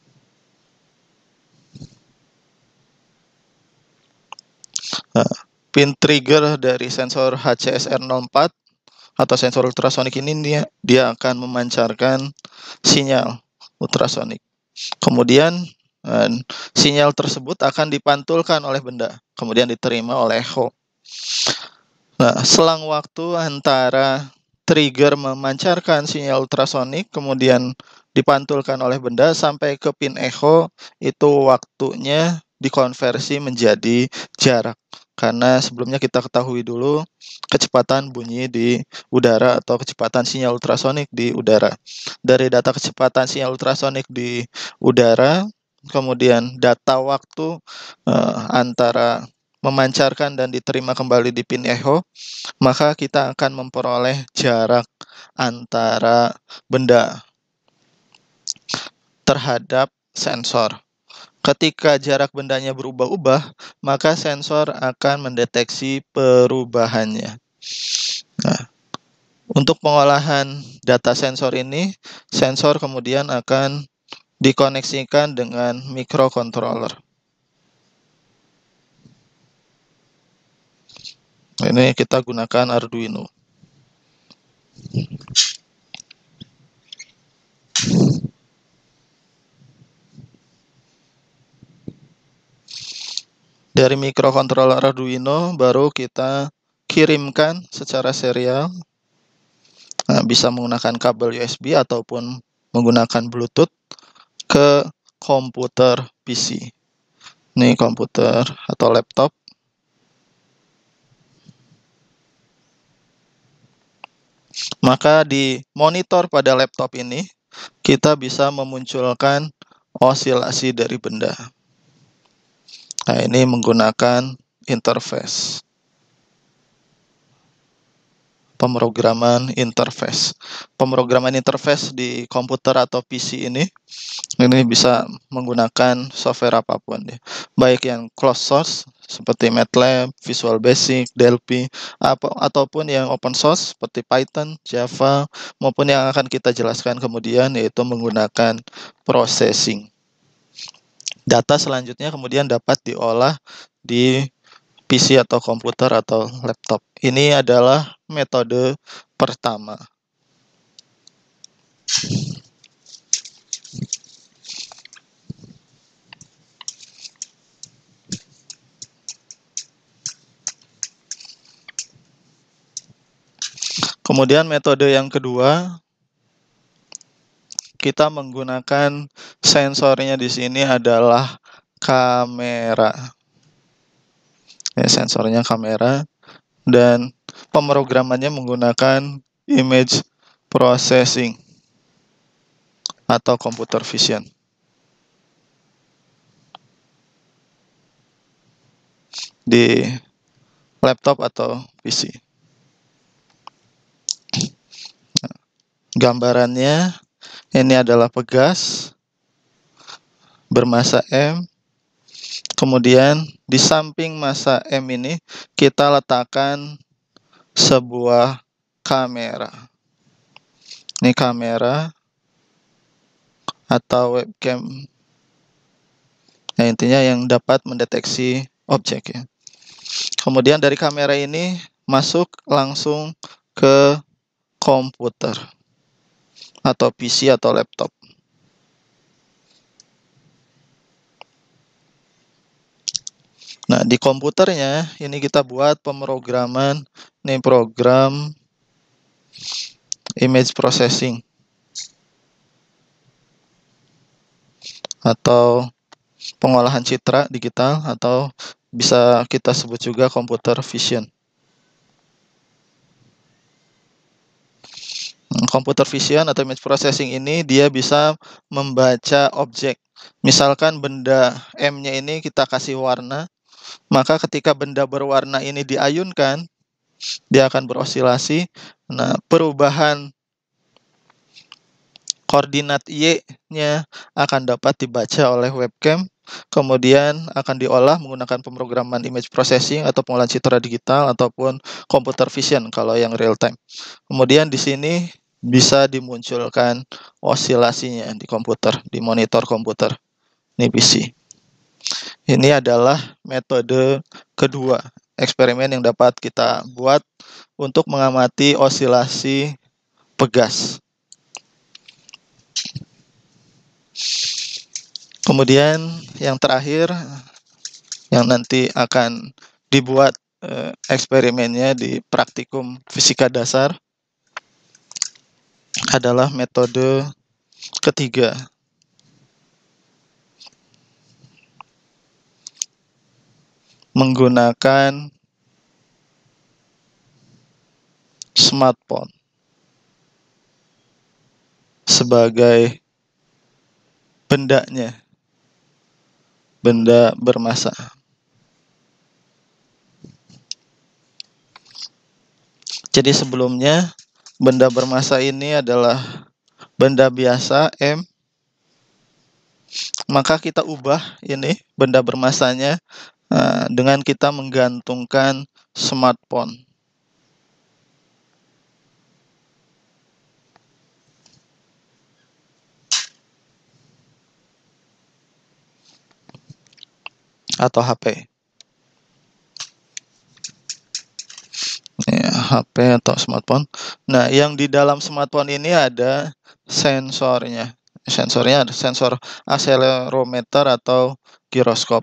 Nah, pin trigger dari sensor H C S R nol empat atau sensor ultrasonik ini dia, dia akan memancarkan sinyal ultrasonik. Kemudian eh, sinyal tersebut akan dipantulkan oleh benda, kemudian diterima oleh echo. Nah, selang waktu antara trigger memancarkan sinyal ultrasonik kemudian dipantulkan oleh benda sampai ke pin echo, itu waktunya dikonversi menjadi jarak. Karena sebelumnya kita ketahui dulu kecepatan bunyi di udara atau kecepatan sinyal ultrasonik di udara. Dari data kecepatan sinyal ultrasonik di udara, kemudian data waktu uh, antara memancarkan dan diterima kembali di pin echo, maka kita akan memperoleh jarak antara benda terhadap sensor. Ketika jarak bendanya berubah-ubah, maka sensor akan mendeteksi perubahannya. Nah, untuk pengolahan data sensor ini, sensor kemudian akan dikoneksikan dengan microcontroller. Ini kita gunakan Arduino. Dari microcontroller Arduino baru kita kirimkan secara serial. Nah, bisa menggunakan kabel U S B ataupun menggunakan Bluetooth ke komputer P C. Ini komputer atau laptop. Maka di monitor pada laptop ini kita bisa memunculkan osilasi dari benda. Nah, ini menggunakan interface. Pemrograman interface. Pemrograman interface di komputer atau P C ini ini bisa menggunakan software apapun ya. Baik yang closed source seperti MATLAB, Visual Basic, Delphi, apa ataupun yang open source seperti Python, Java, maupun yang akan kita jelaskan kemudian yaitu menggunakan processing. Data selanjutnya kemudian dapat diolah di P C atau komputer atau laptop. Ini adalah metode pertama. Kemudian metode yang kedua, kita menggunakan sensornya di sini adalah kamera. Ya, sensornya kamera dan pemrogramannya menggunakan image processing atau computer vision. di laptop atau P C. Gambarannya ini adalah pegas bermassa M. Kemudian di samping massa M ini kita letakkan sebuah kamera. Ini kamera atau webcam. Nah, intinya yang dapat mendeteksi objek ya. Kemudian dari kamera ini masuk langsung ke komputer atau P C atau laptop. Nah, di komputernya ini kita buat pemrograman, ini program image processing atau pengolahan citra digital, atau bisa kita sebut juga computer vision. Computer vision atau image processing ini dia bisa membaca objek. Misalkan benda M-nya ini kita kasih warna, maka ketika benda berwarna ini diayunkan, dia akan berosilasi. Nah, perubahan koordinat Y-nya akan dapat dibaca oleh webcam, kemudian akan diolah menggunakan pemrograman image processing atau pengolahan citra digital ataupun computer vision kalau yang real time. Kemudian di sini bisa dimunculkan osilasinya di komputer, di monitor komputer, ini P C. Ini adalah metode kedua eksperimen yang dapat kita buat untuk mengamati osilasi pegas. Kemudian yang terakhir yang nanti akan dibuat eh, eksperimennya di praktikum fisika dasar adalah metode ketiga. Menggunakan smartphone sebagai bendanya, benda bermassa. Jadi sebelumnya benda bermassa ini adalah benda biasa M, maka kita ubah ini benda bermassanya uh, dengan kita menggantungkan smartphone. Atau H P. Ya, H P atau smartphone. Nah, yang di dalam smartphone ini ada sensornya. Sensornya ada sensor akselerometer atau giroskop.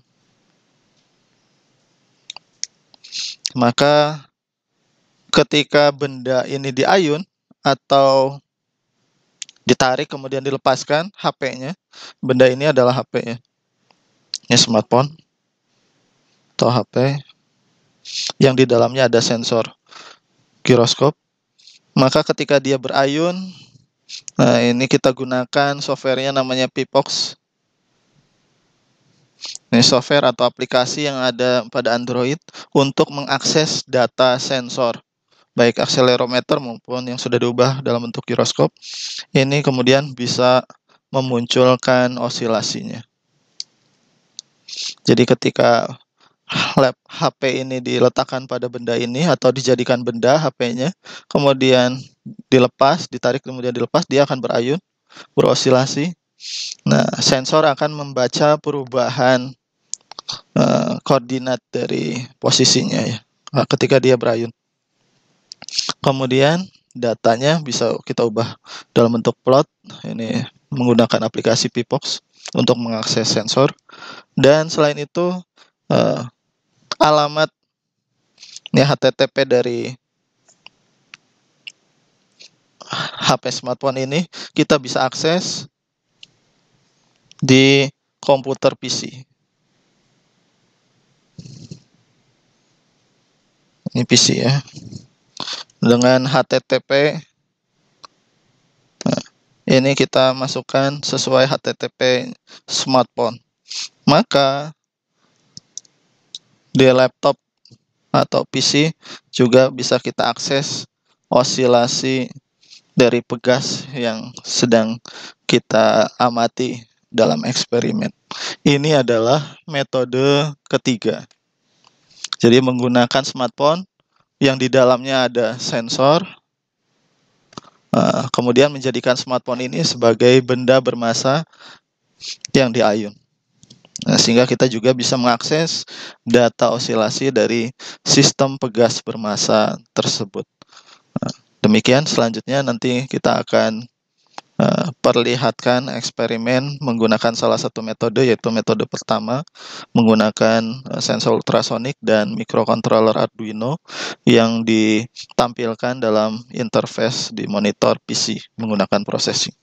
Maka ketika benda ini diayun atau ditarik kemudian dilepaskan H P-nya, benda ini adalah H P-nya. Ini smartphone atau H P yang di dalamnya ada sensor giroskop. Maka ketika dia berayun, nah ini kita gunakan softwarenya namanya Pipox. Ini software atau aplikasi yang ada pada Android untuk mengakses data sensor, baik akselerometer maupun yang sudah diubah dalam bentuk giroskop. Ini kemudian bisa memunculkan osilasinya. Jadi ketika lab H P ini diletakkan pada benda ini atau dijadikan benda H P-nya, kemudian dilepas, ditarik kemudian dilepas, dia akan berayun, berosilasi. Nah, sensor akan membaca perubahan uh, koordinat dari posisinya ya ketika dia berayun. Kemudian datanya bisa kita ubah dalam bentuk plot. Ini menggunakan aplikasi Pipox untuk mengakses sensor. Dan selain itu uh, alamat ini H T T P dari H P smartphone ini kita bisa akses di komputer P C. Ini P C ya. Dengan H T T P nah, ini kita masukkan sesuai H T T P smartphone. Maka Di laptop atau P C juga bisa kita akses osilasi dari pegas yang sedang kita amati dalam eksperimen. Ini adalah metode ketiga. Jadi menggunakan smartphone yang di dalamnya ada sensor, uh, kemudian menjadikan smartphone ini sebagai benda bermassa yang diayun. Nah, sehingga kita juga bisa mengakses data osilasi dari sistem pegas bermassa tersebut. Nah, demikian, selanjutnya nanti kita akan uh, perlihatkan eksperimen menggunakan salah satu metode, yaitu metode pertama menggunakan uh, sensor ultrasonik dan microcontroller Arduino yang ditampilkan dalam interface di monitor P C menggunakan processing.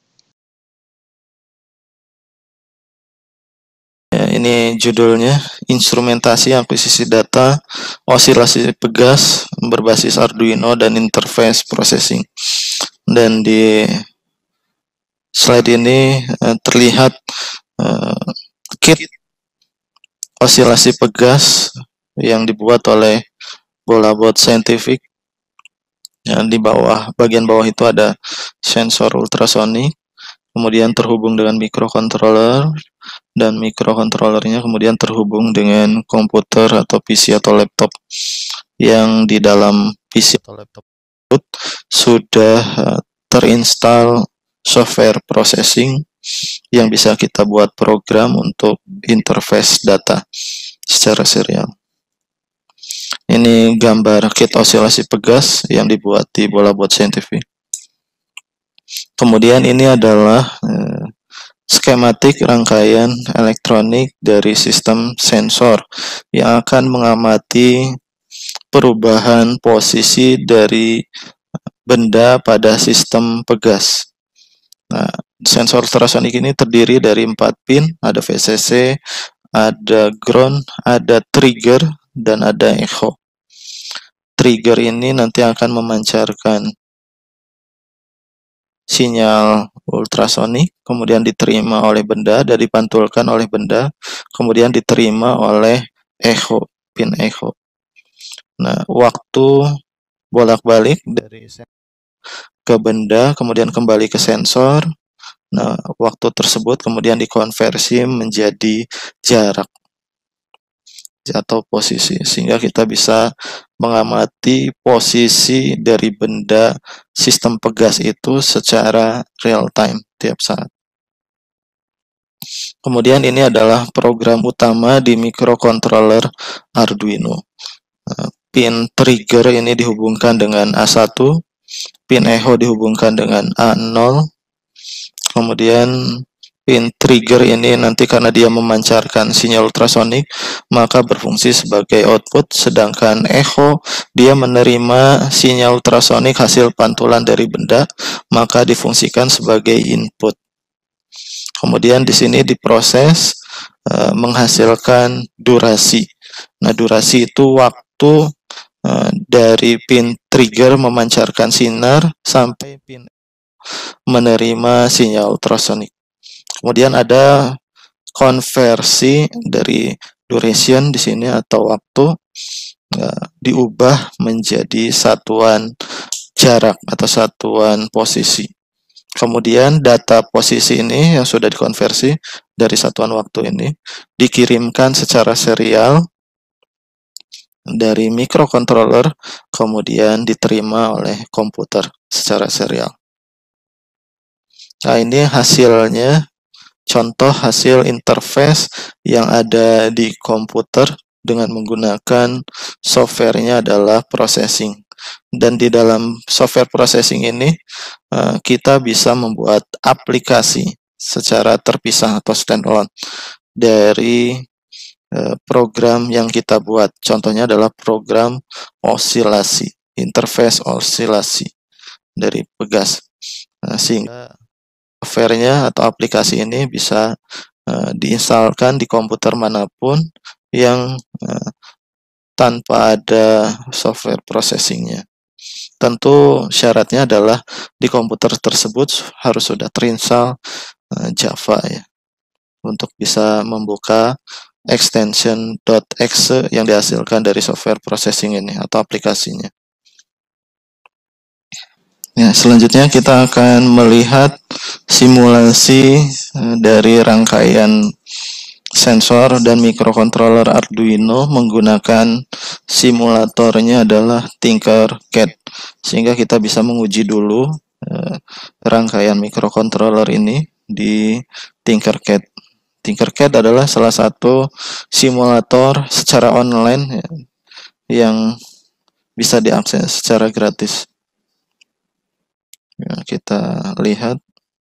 Ya, ini judulnya, instrumentasi akuisisi data osilasi pegas berbasis Arduino dan interface processing. Dan di slide ini uh, terlihat uh, kit osilasi pegas yang dibuat oleh Bolabot Scientific. Yang di bawah, bagian bawah itu ada sensor ultrasonik, kemudian terhubung dengan microcontroller, dan microcontrollernya kemudian terhubung dengan komputer atau P C atau laptop, yang di dalam P C atau laptop tersebut sudah uh, terinstall software processing yang bisa kita buat program untuk interface data secara serial. Ini gambar kit osilasi pegas yang dibuat di Bolabot Scientific. Kemudian ini adalah eh, skematik rangkaian elektronik dari sistem sensor yang akan mengamati perubahan posisi dari benda pada sistem pegas. Nah, sensor ultrasonik ini terdiri dari empat pin, ada V C C, ada ground, ada trigger, dan ada echo. Trigger ini nanti akan memancarkan sinyal ultrasonik, kemudian diterima oleh benda dan dipantulkan oleh benda, kemudian diterima oleh echo, pin echo. Nah, waktu bolak-balik dari ke benda, kemudian kembali ke sensor. Nah, waktu tersebut kemudian dikonversi menjadi jarak atau posisi, sehingga kita bisa mengamati posisi dari benda sistem pegas itu secara real time tiap saat. Kemudian ini adalah program utama di microcontroller Arduino. Pin trigger ini dihubungkan dengan A satu, pin echo dihubungkan dengan A nol, kemudian pin trigger ini nanti karena dia memancarkan sinyal ultrasonik maka berfungsi sebagai output, sedangkan echo dia menerima sinyal ultrasonik hasil pantulan dari benda maka difungsikan sebagai input. Kemudian di sini diproses uh, menghasilkan durasi. Nah, durasi itu waktu uh, dari pin trigger memancarkan sinar sampai pin menerima sinyal ultrasonik. Kemudian ada konversi dari duration di sini atau waktu uh, diubah menjadi satuan jarak atau satuan posisi. Kemudian data posisi ini yang sudah dikonversi dari satuan waktu ini dikirimkan secara serial dari microcontroller, kemudian diterima oleh komputer secara serial. Nah, ini hasilnya, contoh hasil interface yang ada di komputer dengan menggunakan softwarenya adalah processing. Dan di dalam software processing ini kita bisa membuat aplikasi secara terpisah atau standalone dari program yang kita buat. Contohnya adalah program osilasi, interface osilasi dari pegas. Nah, sehingga softwarenya atau aplikasi ini bisa uh, diinstalkan di komputer manapun yang uh, tanpa ada software processingnya. Tentu syaratnya adalah di komputer tersebut harus sudah terinstall uh, Java ya, untuk bisa membuka extension.exe yang dihasilkan dari software processing ini atau aplikasinya. Ya, selanjutnya kita akan melihat simulasi dari rangkaian sensor dan mikrokontroler Arduino menggunakan simulatornya adalah Tinkercad, sehingga kita bisa menguji dulu eh, rangkaian mikrokontroler ini di Tinkercad. Tinkercad adalah salah satu simulator secara online ya, yang bisa diakses secara gratis. Ya, kita lihat.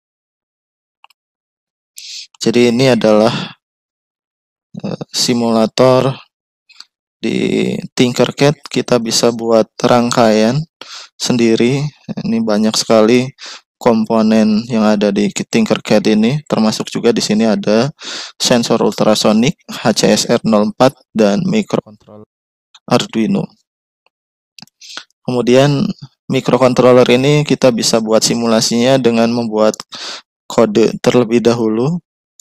Jadi ini adalah uh, simulator di Tinkercad. Kita bisa buat rangkaian sendiri. Ini banyak sekali komponen yang ada di Tinkercad ini, termasuk juga di sini ada sensor ultrasonic H C S R nol empat dan mikrokontroler Arduino. Kemudian mikrokontroler ini kita bisa buat simulasinya dengan membuat kode terlebih dahulu.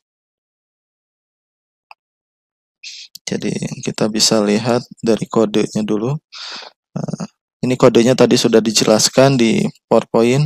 Jadi kita bisa lihat dari kodenya dulu. Nah, ini kodenya tadi sudah dijelaskan di PowerPoint.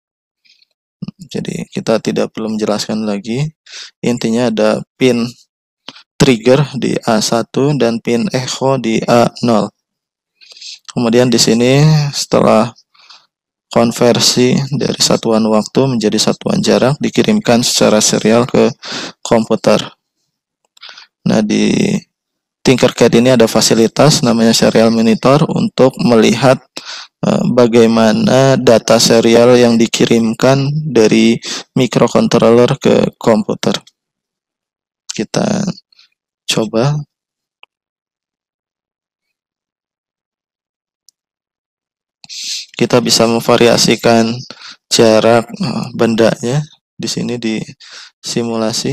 Jadi kita tidak perlu menjelaskan lagi. Intinya ada pin trigger di A satu dan pin echo di A nol. Kemudian di sini setelah konversi dari satuan waktu menjadi satuan jarak dikirimkan secara serial ke komputer. Nah, di Tinkercad ini ada fasilitas namanya serial monitor untuk melihat uh, bagaimana data serial yang dikirimkan dari mikrokontroler ke komputer. Kita coba. Kita bisa memvariasikan jarak uh, bendanya di sini di simulasi.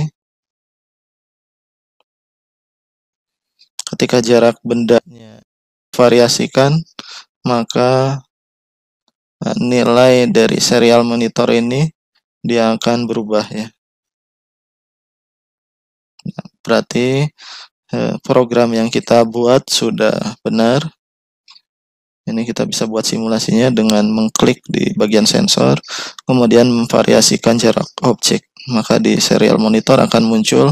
Ketika jarak bendanya variasikan, maka uh, nilai dari serial monitor ini dia akan berubah ya. Nah, berarti uh, program yang kita buat sudah benar. Ini kita bisa buat simulasinya dengan mengklik di bagian sensor, kemudian memvariasikan jarak objek. Maka di serial monitor akan muncul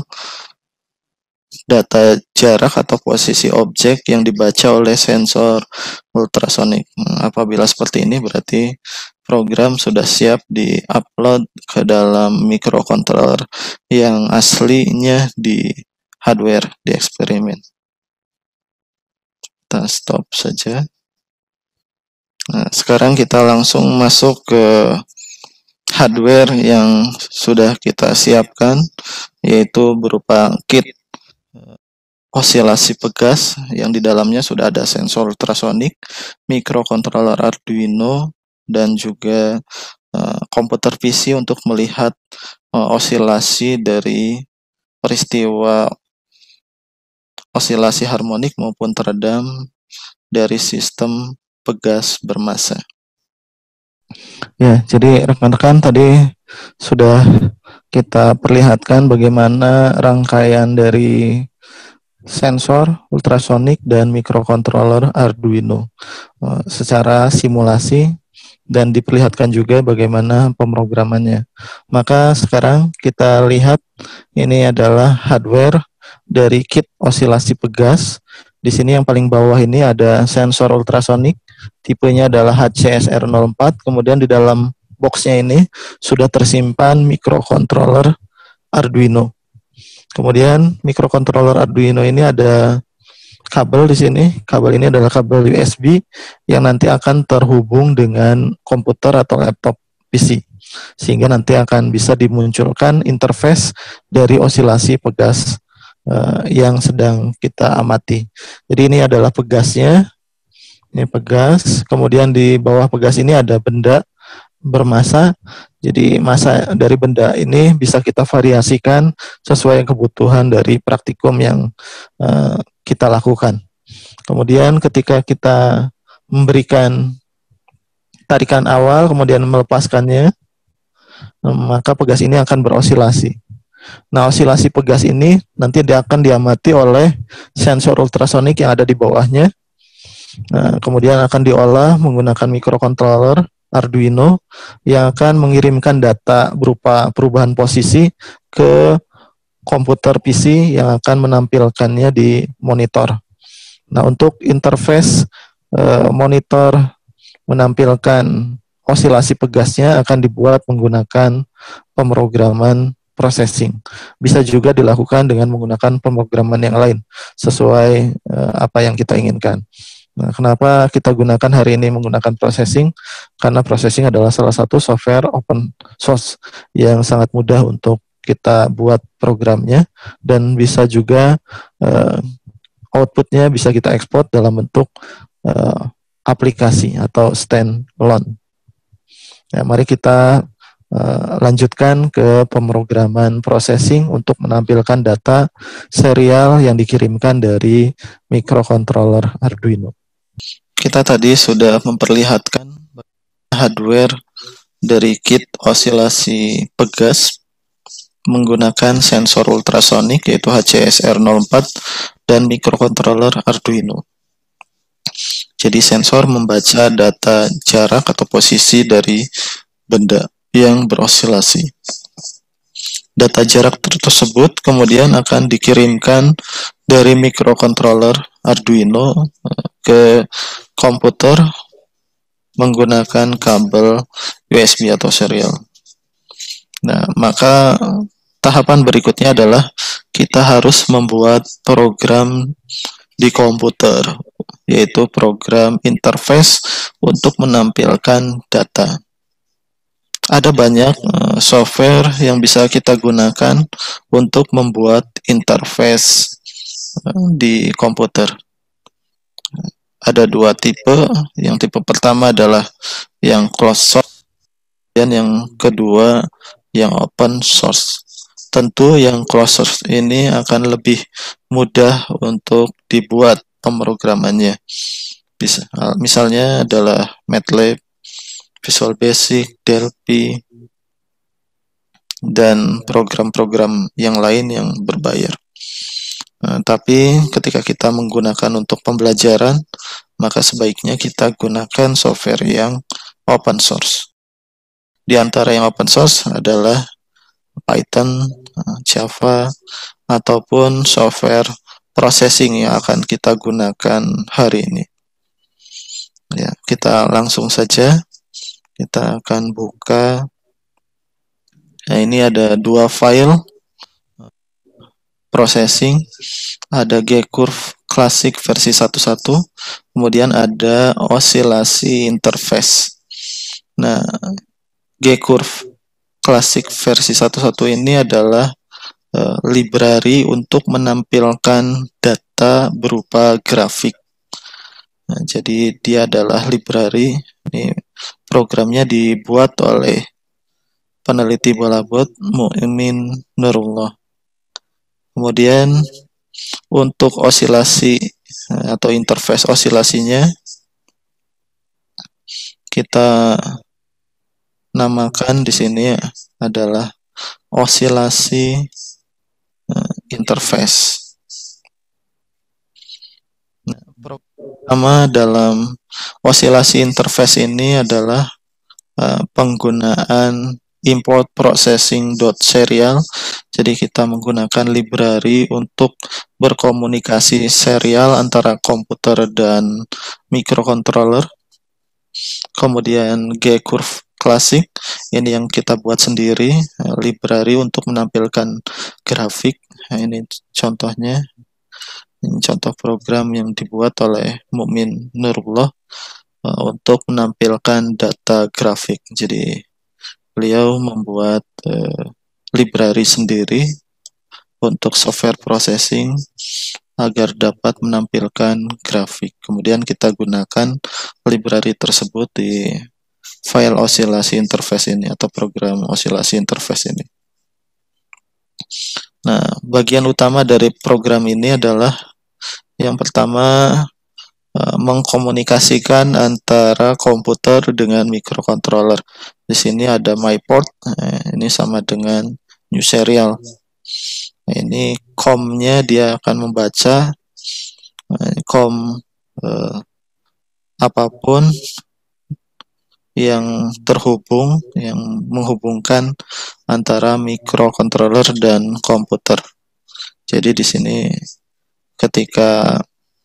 data jarak atau posisi objek yang dibaca oleh sensor ultrasonic. Apabila seperti ini berarti program sudah siap di-upload ke dalam mikrokontroler yang aslinya di hardware, di eksperimen. Kita stop saja. Nah, sekarang kita langsung masuk ke hardware yang sudah kita siapkan, yaitu berupa kit osilasi pegas yang di dalamnya sudah ada sensor ultrasonic, mikrokontroler Arduino, dan juga uh, komputer visi untuk melihat uh, osilasi dari peristiwa osilasi harmonik maupun teredam dari sistem pegas bermassa. Ya, jadi rekan-rekan tadi sudah kita perlihatkan bagaimana rangkaian dari sensor ultrasonic dan mikrokontroler Arduino uh, secara simulasi dan diperlihatkan juga bagaimana pemrogramannya. Maka sekarang kita lihat ini adalah hardware dari kit osilasi pegas. Di sini yang paling bawah ini ada sensor ultrasonic, tipenya adalah H C S R nol empat, kemudian di dalam boxnya ini sudah tersimpan mikrokontroler Arduino. Kemudian mikrokontroler Arduino ini ada kabel di sini. Kabel ini adalah kabel U S B yang nanti akan terhubung dengan komputer atau laptop P C, sehingga nanti akan bisa dimunculkan interface dari osilasi pegas uh, yang sedang kita amati. Jadi ini adalah pegasnya. Ini pegas. Kemudian di bawah pegas ini ada benda bermassa. Jadi massa dari benda ini bisa kita variasikan sesuai kebutuhan dari praktikum yang uh, kita lakukan. Kemudian ketika kita memberikan tarikan awal, kemudian melepaskannya, maka pegas ini akan berosilasi. Nah, osilasi pegas ini nanti dia akan diamati oleh sensor ultrasonik yang ada di bawahnya. Nah, kemudian akan diolah menggunakan microcontroller Arduino yang akan mengirimkan data berupa perubahan posisi ke komputer P C yang akan menampilkannya di monitor. Nah, untuk interface eh, monitor menampilkan osilasi pegasnya akan dibuat menggunakan pemrograman processing. Bisa juga dilakukan dengan menggunakan pemrograman yang lain sesuai eh, apa yang kita inginkan. Nah, kenapa kita gunakan hari ini menggunakan processing? Karena processing adalah salah satu software open source yang sangat mudah untuk kita buat programnya dan bisa juga uh, outputnya bisa kita ekspor dalam bentuk uh, aplikasi atau standalone. Ya, mari kita uh, lanjutkan ke pemrograman processing untuk menampilkan data serial yang dikirimkan dari microcontroller Arduino. Kita tadi sudah memperlihatkan hardware dari kit osilasi pegas menggunakan sensor ultrasonik yaitu H C S R nol empat dan microcontroller Arduino. Jadi sensor membaca data jarak atau posisi dari benda yang berosilasi. Data jarak tersebut kemudian akan dikirimkan dari microcontroller Arduino ke komputer menggunakan kabel U S B atau serial. Nah, maka tahapan berikutnya adalah kita harus membuat program di komputer, yaitu program interface untuk menampilkan data. Ada banyak uh, software yang bisa kita gunakan untuk membuat interface uh, di komputer. Ada dua tipe. Yang tipe pertama adalah yang closed source dan yang kedua yang open source. Tentu yang closed source ini akan lebih mudah untuk dibuat pemrogramannya. Bisa, misalnya adalah MATLAB, Visual Basic, Delphi, dan program-program yang lain yang berbayar. Nah, tapi ketika kita menggunakan untuk pembelajaran, maka sebaiknya kita gunakan software yang open source. Di antara yang open source adalah Python, Java, ataupun software processing yang akan kita gunakan hari ini. Ya, kita langsung saja, kita akan buka. Nah, ini ada dua file processing, ada G-Curve Classic versi satu titik satu, kemudian ada osilasi interface. Nah, G-Curve Classic versi satu titik satu ini adalah uh, library untuk menampilkan data berupa grafik. Nah, jadi dia adalah library. Ini programnya dibuat oleh peneliti Balabot Mu'min Nurullah. Kemudian untuk osilasi atau interface osilasinya kita namakan di sini adalah osilasi interface. Nah, pertama dalam osilasi interface ini adalah uh, penggunaan import processing.serial. Jadi kita menggunakan library untuk berkomunikasi serial antara komputer dan microcontroller. Kemudian G-Curve Classic, ini yang kita buat sendiri, library untuk menampilkan grafik. Nah, ini contohnya, ini contoh program yang dibuat oleh Mu'min Nurullah uh, untuk menampilkan data grafik. Jadi beliau membuat uh, library sendiri untuk software processing agar dapat menampilkan grafik. Kemudian kita gunakan library tersebut di file osilasi interface ini atau program osilasi interface ini. Nah, bagian utama dari program ini adalah yang pertama mengkomunikasikan antara komputer dengan microcontroller. Di sini ada my port, ini sama dengan new serial. Nah, ini com-nya dia akan membaca com eh, apapun yang terhubung, yang menghubungkan antara microcontroller dan komputer. Jadi di sini ketika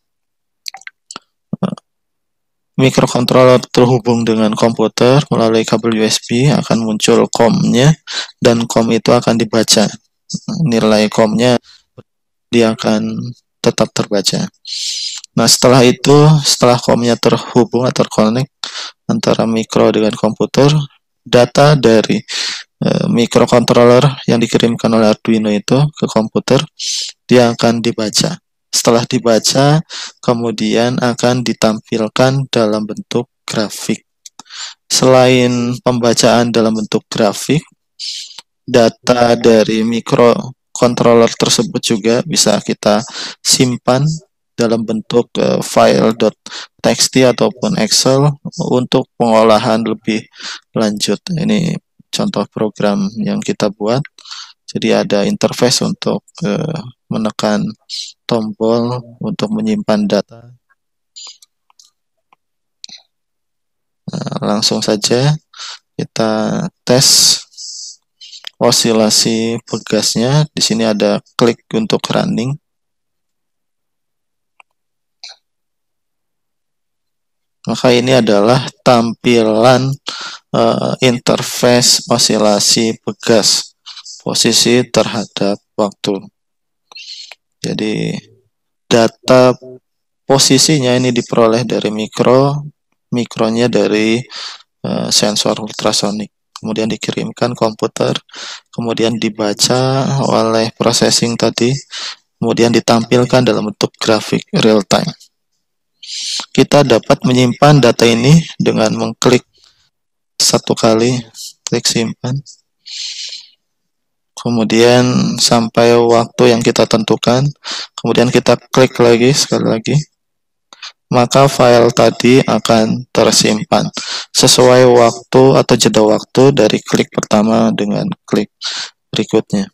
microcontroller terhubung dengan komputer melalui kabel U S B akan muncul com-nya, dan com itu akan dibaca. Nilai com-nya dia akan tetap terbaca. Nah, setelah itu, setelah com-nya terhubung atau terkonek antara mikro dengan komputer, data dari uh, microcontroller yang dikirimkan oleh Arduino itu ke komputer, dia akan dibaca. Setelah dibaca, kemudian akan ditampilkan dalam bentuk grafik. Selain pembacaan dalam bentuk grafik, data dari microcontroller tersebut juga bisa kita simpan dalam bentuk uh, file .txt ataupun Excel untuk pengolahan lebih lanjut. Ini contoh program yang kita buat. Jadi ada interface untuk uh, menekan tombol untuk menyimpan data. Nah, langsung saja kita tes osilasi pegasnya. Di sini ada klik untuk running. Maka ini adalah tampilan uh, interface osilasi pegas posisi terhadap waktu. Jadi data posisinya ini diperoleh dari mikro, mikronya dari uh, sensor ultrasonik. Kemudian dikirimkan komputer, kemudian dibaca oleh processing tadi, kemudian ditampilkan dalam bentuk grafik real time. Kita dapat menyimpan data ini dengan mengklik satu kali, klik simpan. Kemudian sampai waktu yang kita tentukan, kemudian kita klik lagi sekali lagi, maka file tadi akan tersimpan sesuai waktu atau jeda waktu dari klik pertama dengan klik berikutnya.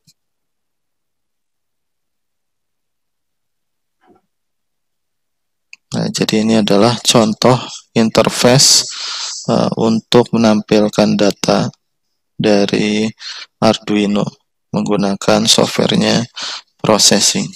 Nah, jadi ini adalah contoh interface uh, untuk menampilkan data dari Arduino menggunakan softwarenya processing.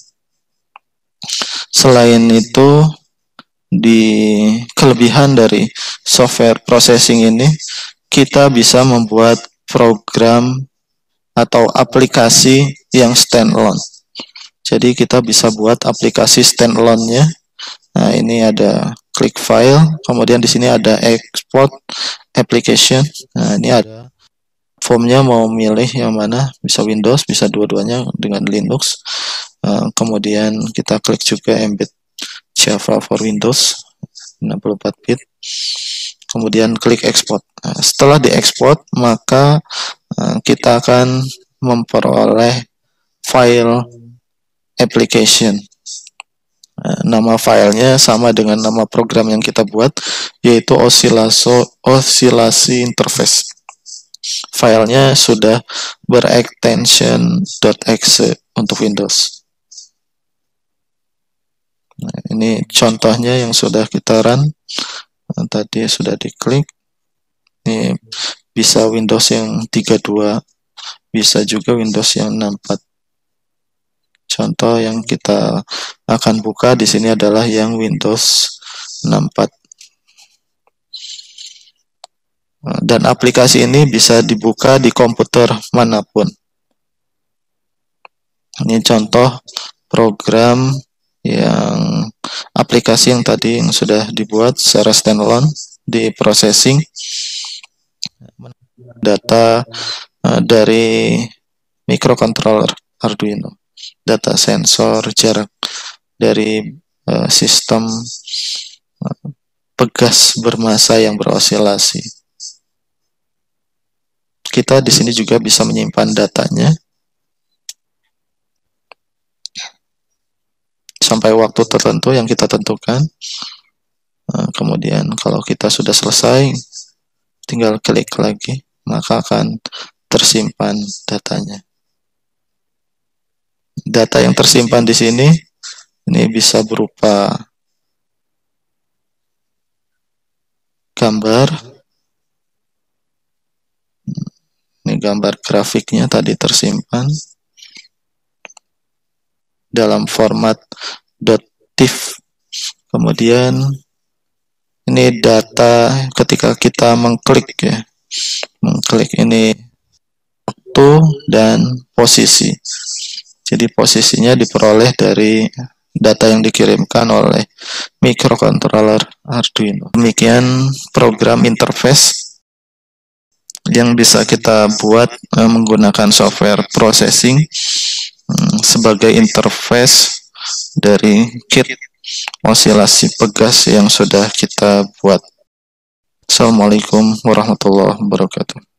Selain itu, di kelebihan dari software processing ini, kita bisa membuat program atau aplikasi yang standalone. Jadi kita bisa buat aplikasi standalone-nya. Nah, ini ada klik file, kemudian di sini ada export application. Nah, ini ada formnya mau milih yang mana, bisa Windows, bisa dua-duanya dengan Linux. Uh, kemudian kita klik juga embed Java for Windows enam puluh empat bit. Kemudian klik export. Nah, setelah diekspor, maka uh, kita akan memperoleh file application. Nama filenya sama dengan nama program yang kita buat, yaitu osilasi, osilasi interface. Filenya sudah berextension .exe untuk Windows. Nah, ini contohnya yang sudah kita run. Nah, tadi sudah diklik. Ini bisa Windows yang tiga puluh dua, bisa juga Windows yang enam puluh empat. Contoh yang kita akan buka di sini adalah yang Windows enam puluh empat. Dan aplikasi ini bisa dibuka di komputer manapun. Ini contoh program yang aplikasi yang tadi yang sudah dibuat secara standalone di processing data uh, dari microcontroller Arduino. Data sensor jarak dari uh, sistem uh, pegas bermassa yang berosilasi. Kita di sini juga bisa menyimpan datanya sampai waktu tertentu yang kita tentukan. Uh, kemudian kalau kita sudah selesai, tinggal klik lagi, maka akan tersimpan datanya. data yang tersimpan di sini ini bisa berupa gambar. Ini gambar grafiknya tadi tersimpan dalam format .tif. Kemudian ini data ketika kita mengklik ya, mengklik ini waktu dan posisi. Jadi posisinya diperoleh dari data yang dikirimkan oleh microcontroller Arduino. Demikian program interface yang bisa kita buat uh, menggunakan software processing um, sebagai interface dari kit osilasi pegas yang sudah kita buat. Assalamualaikum warahmatullahi wabarakatuh.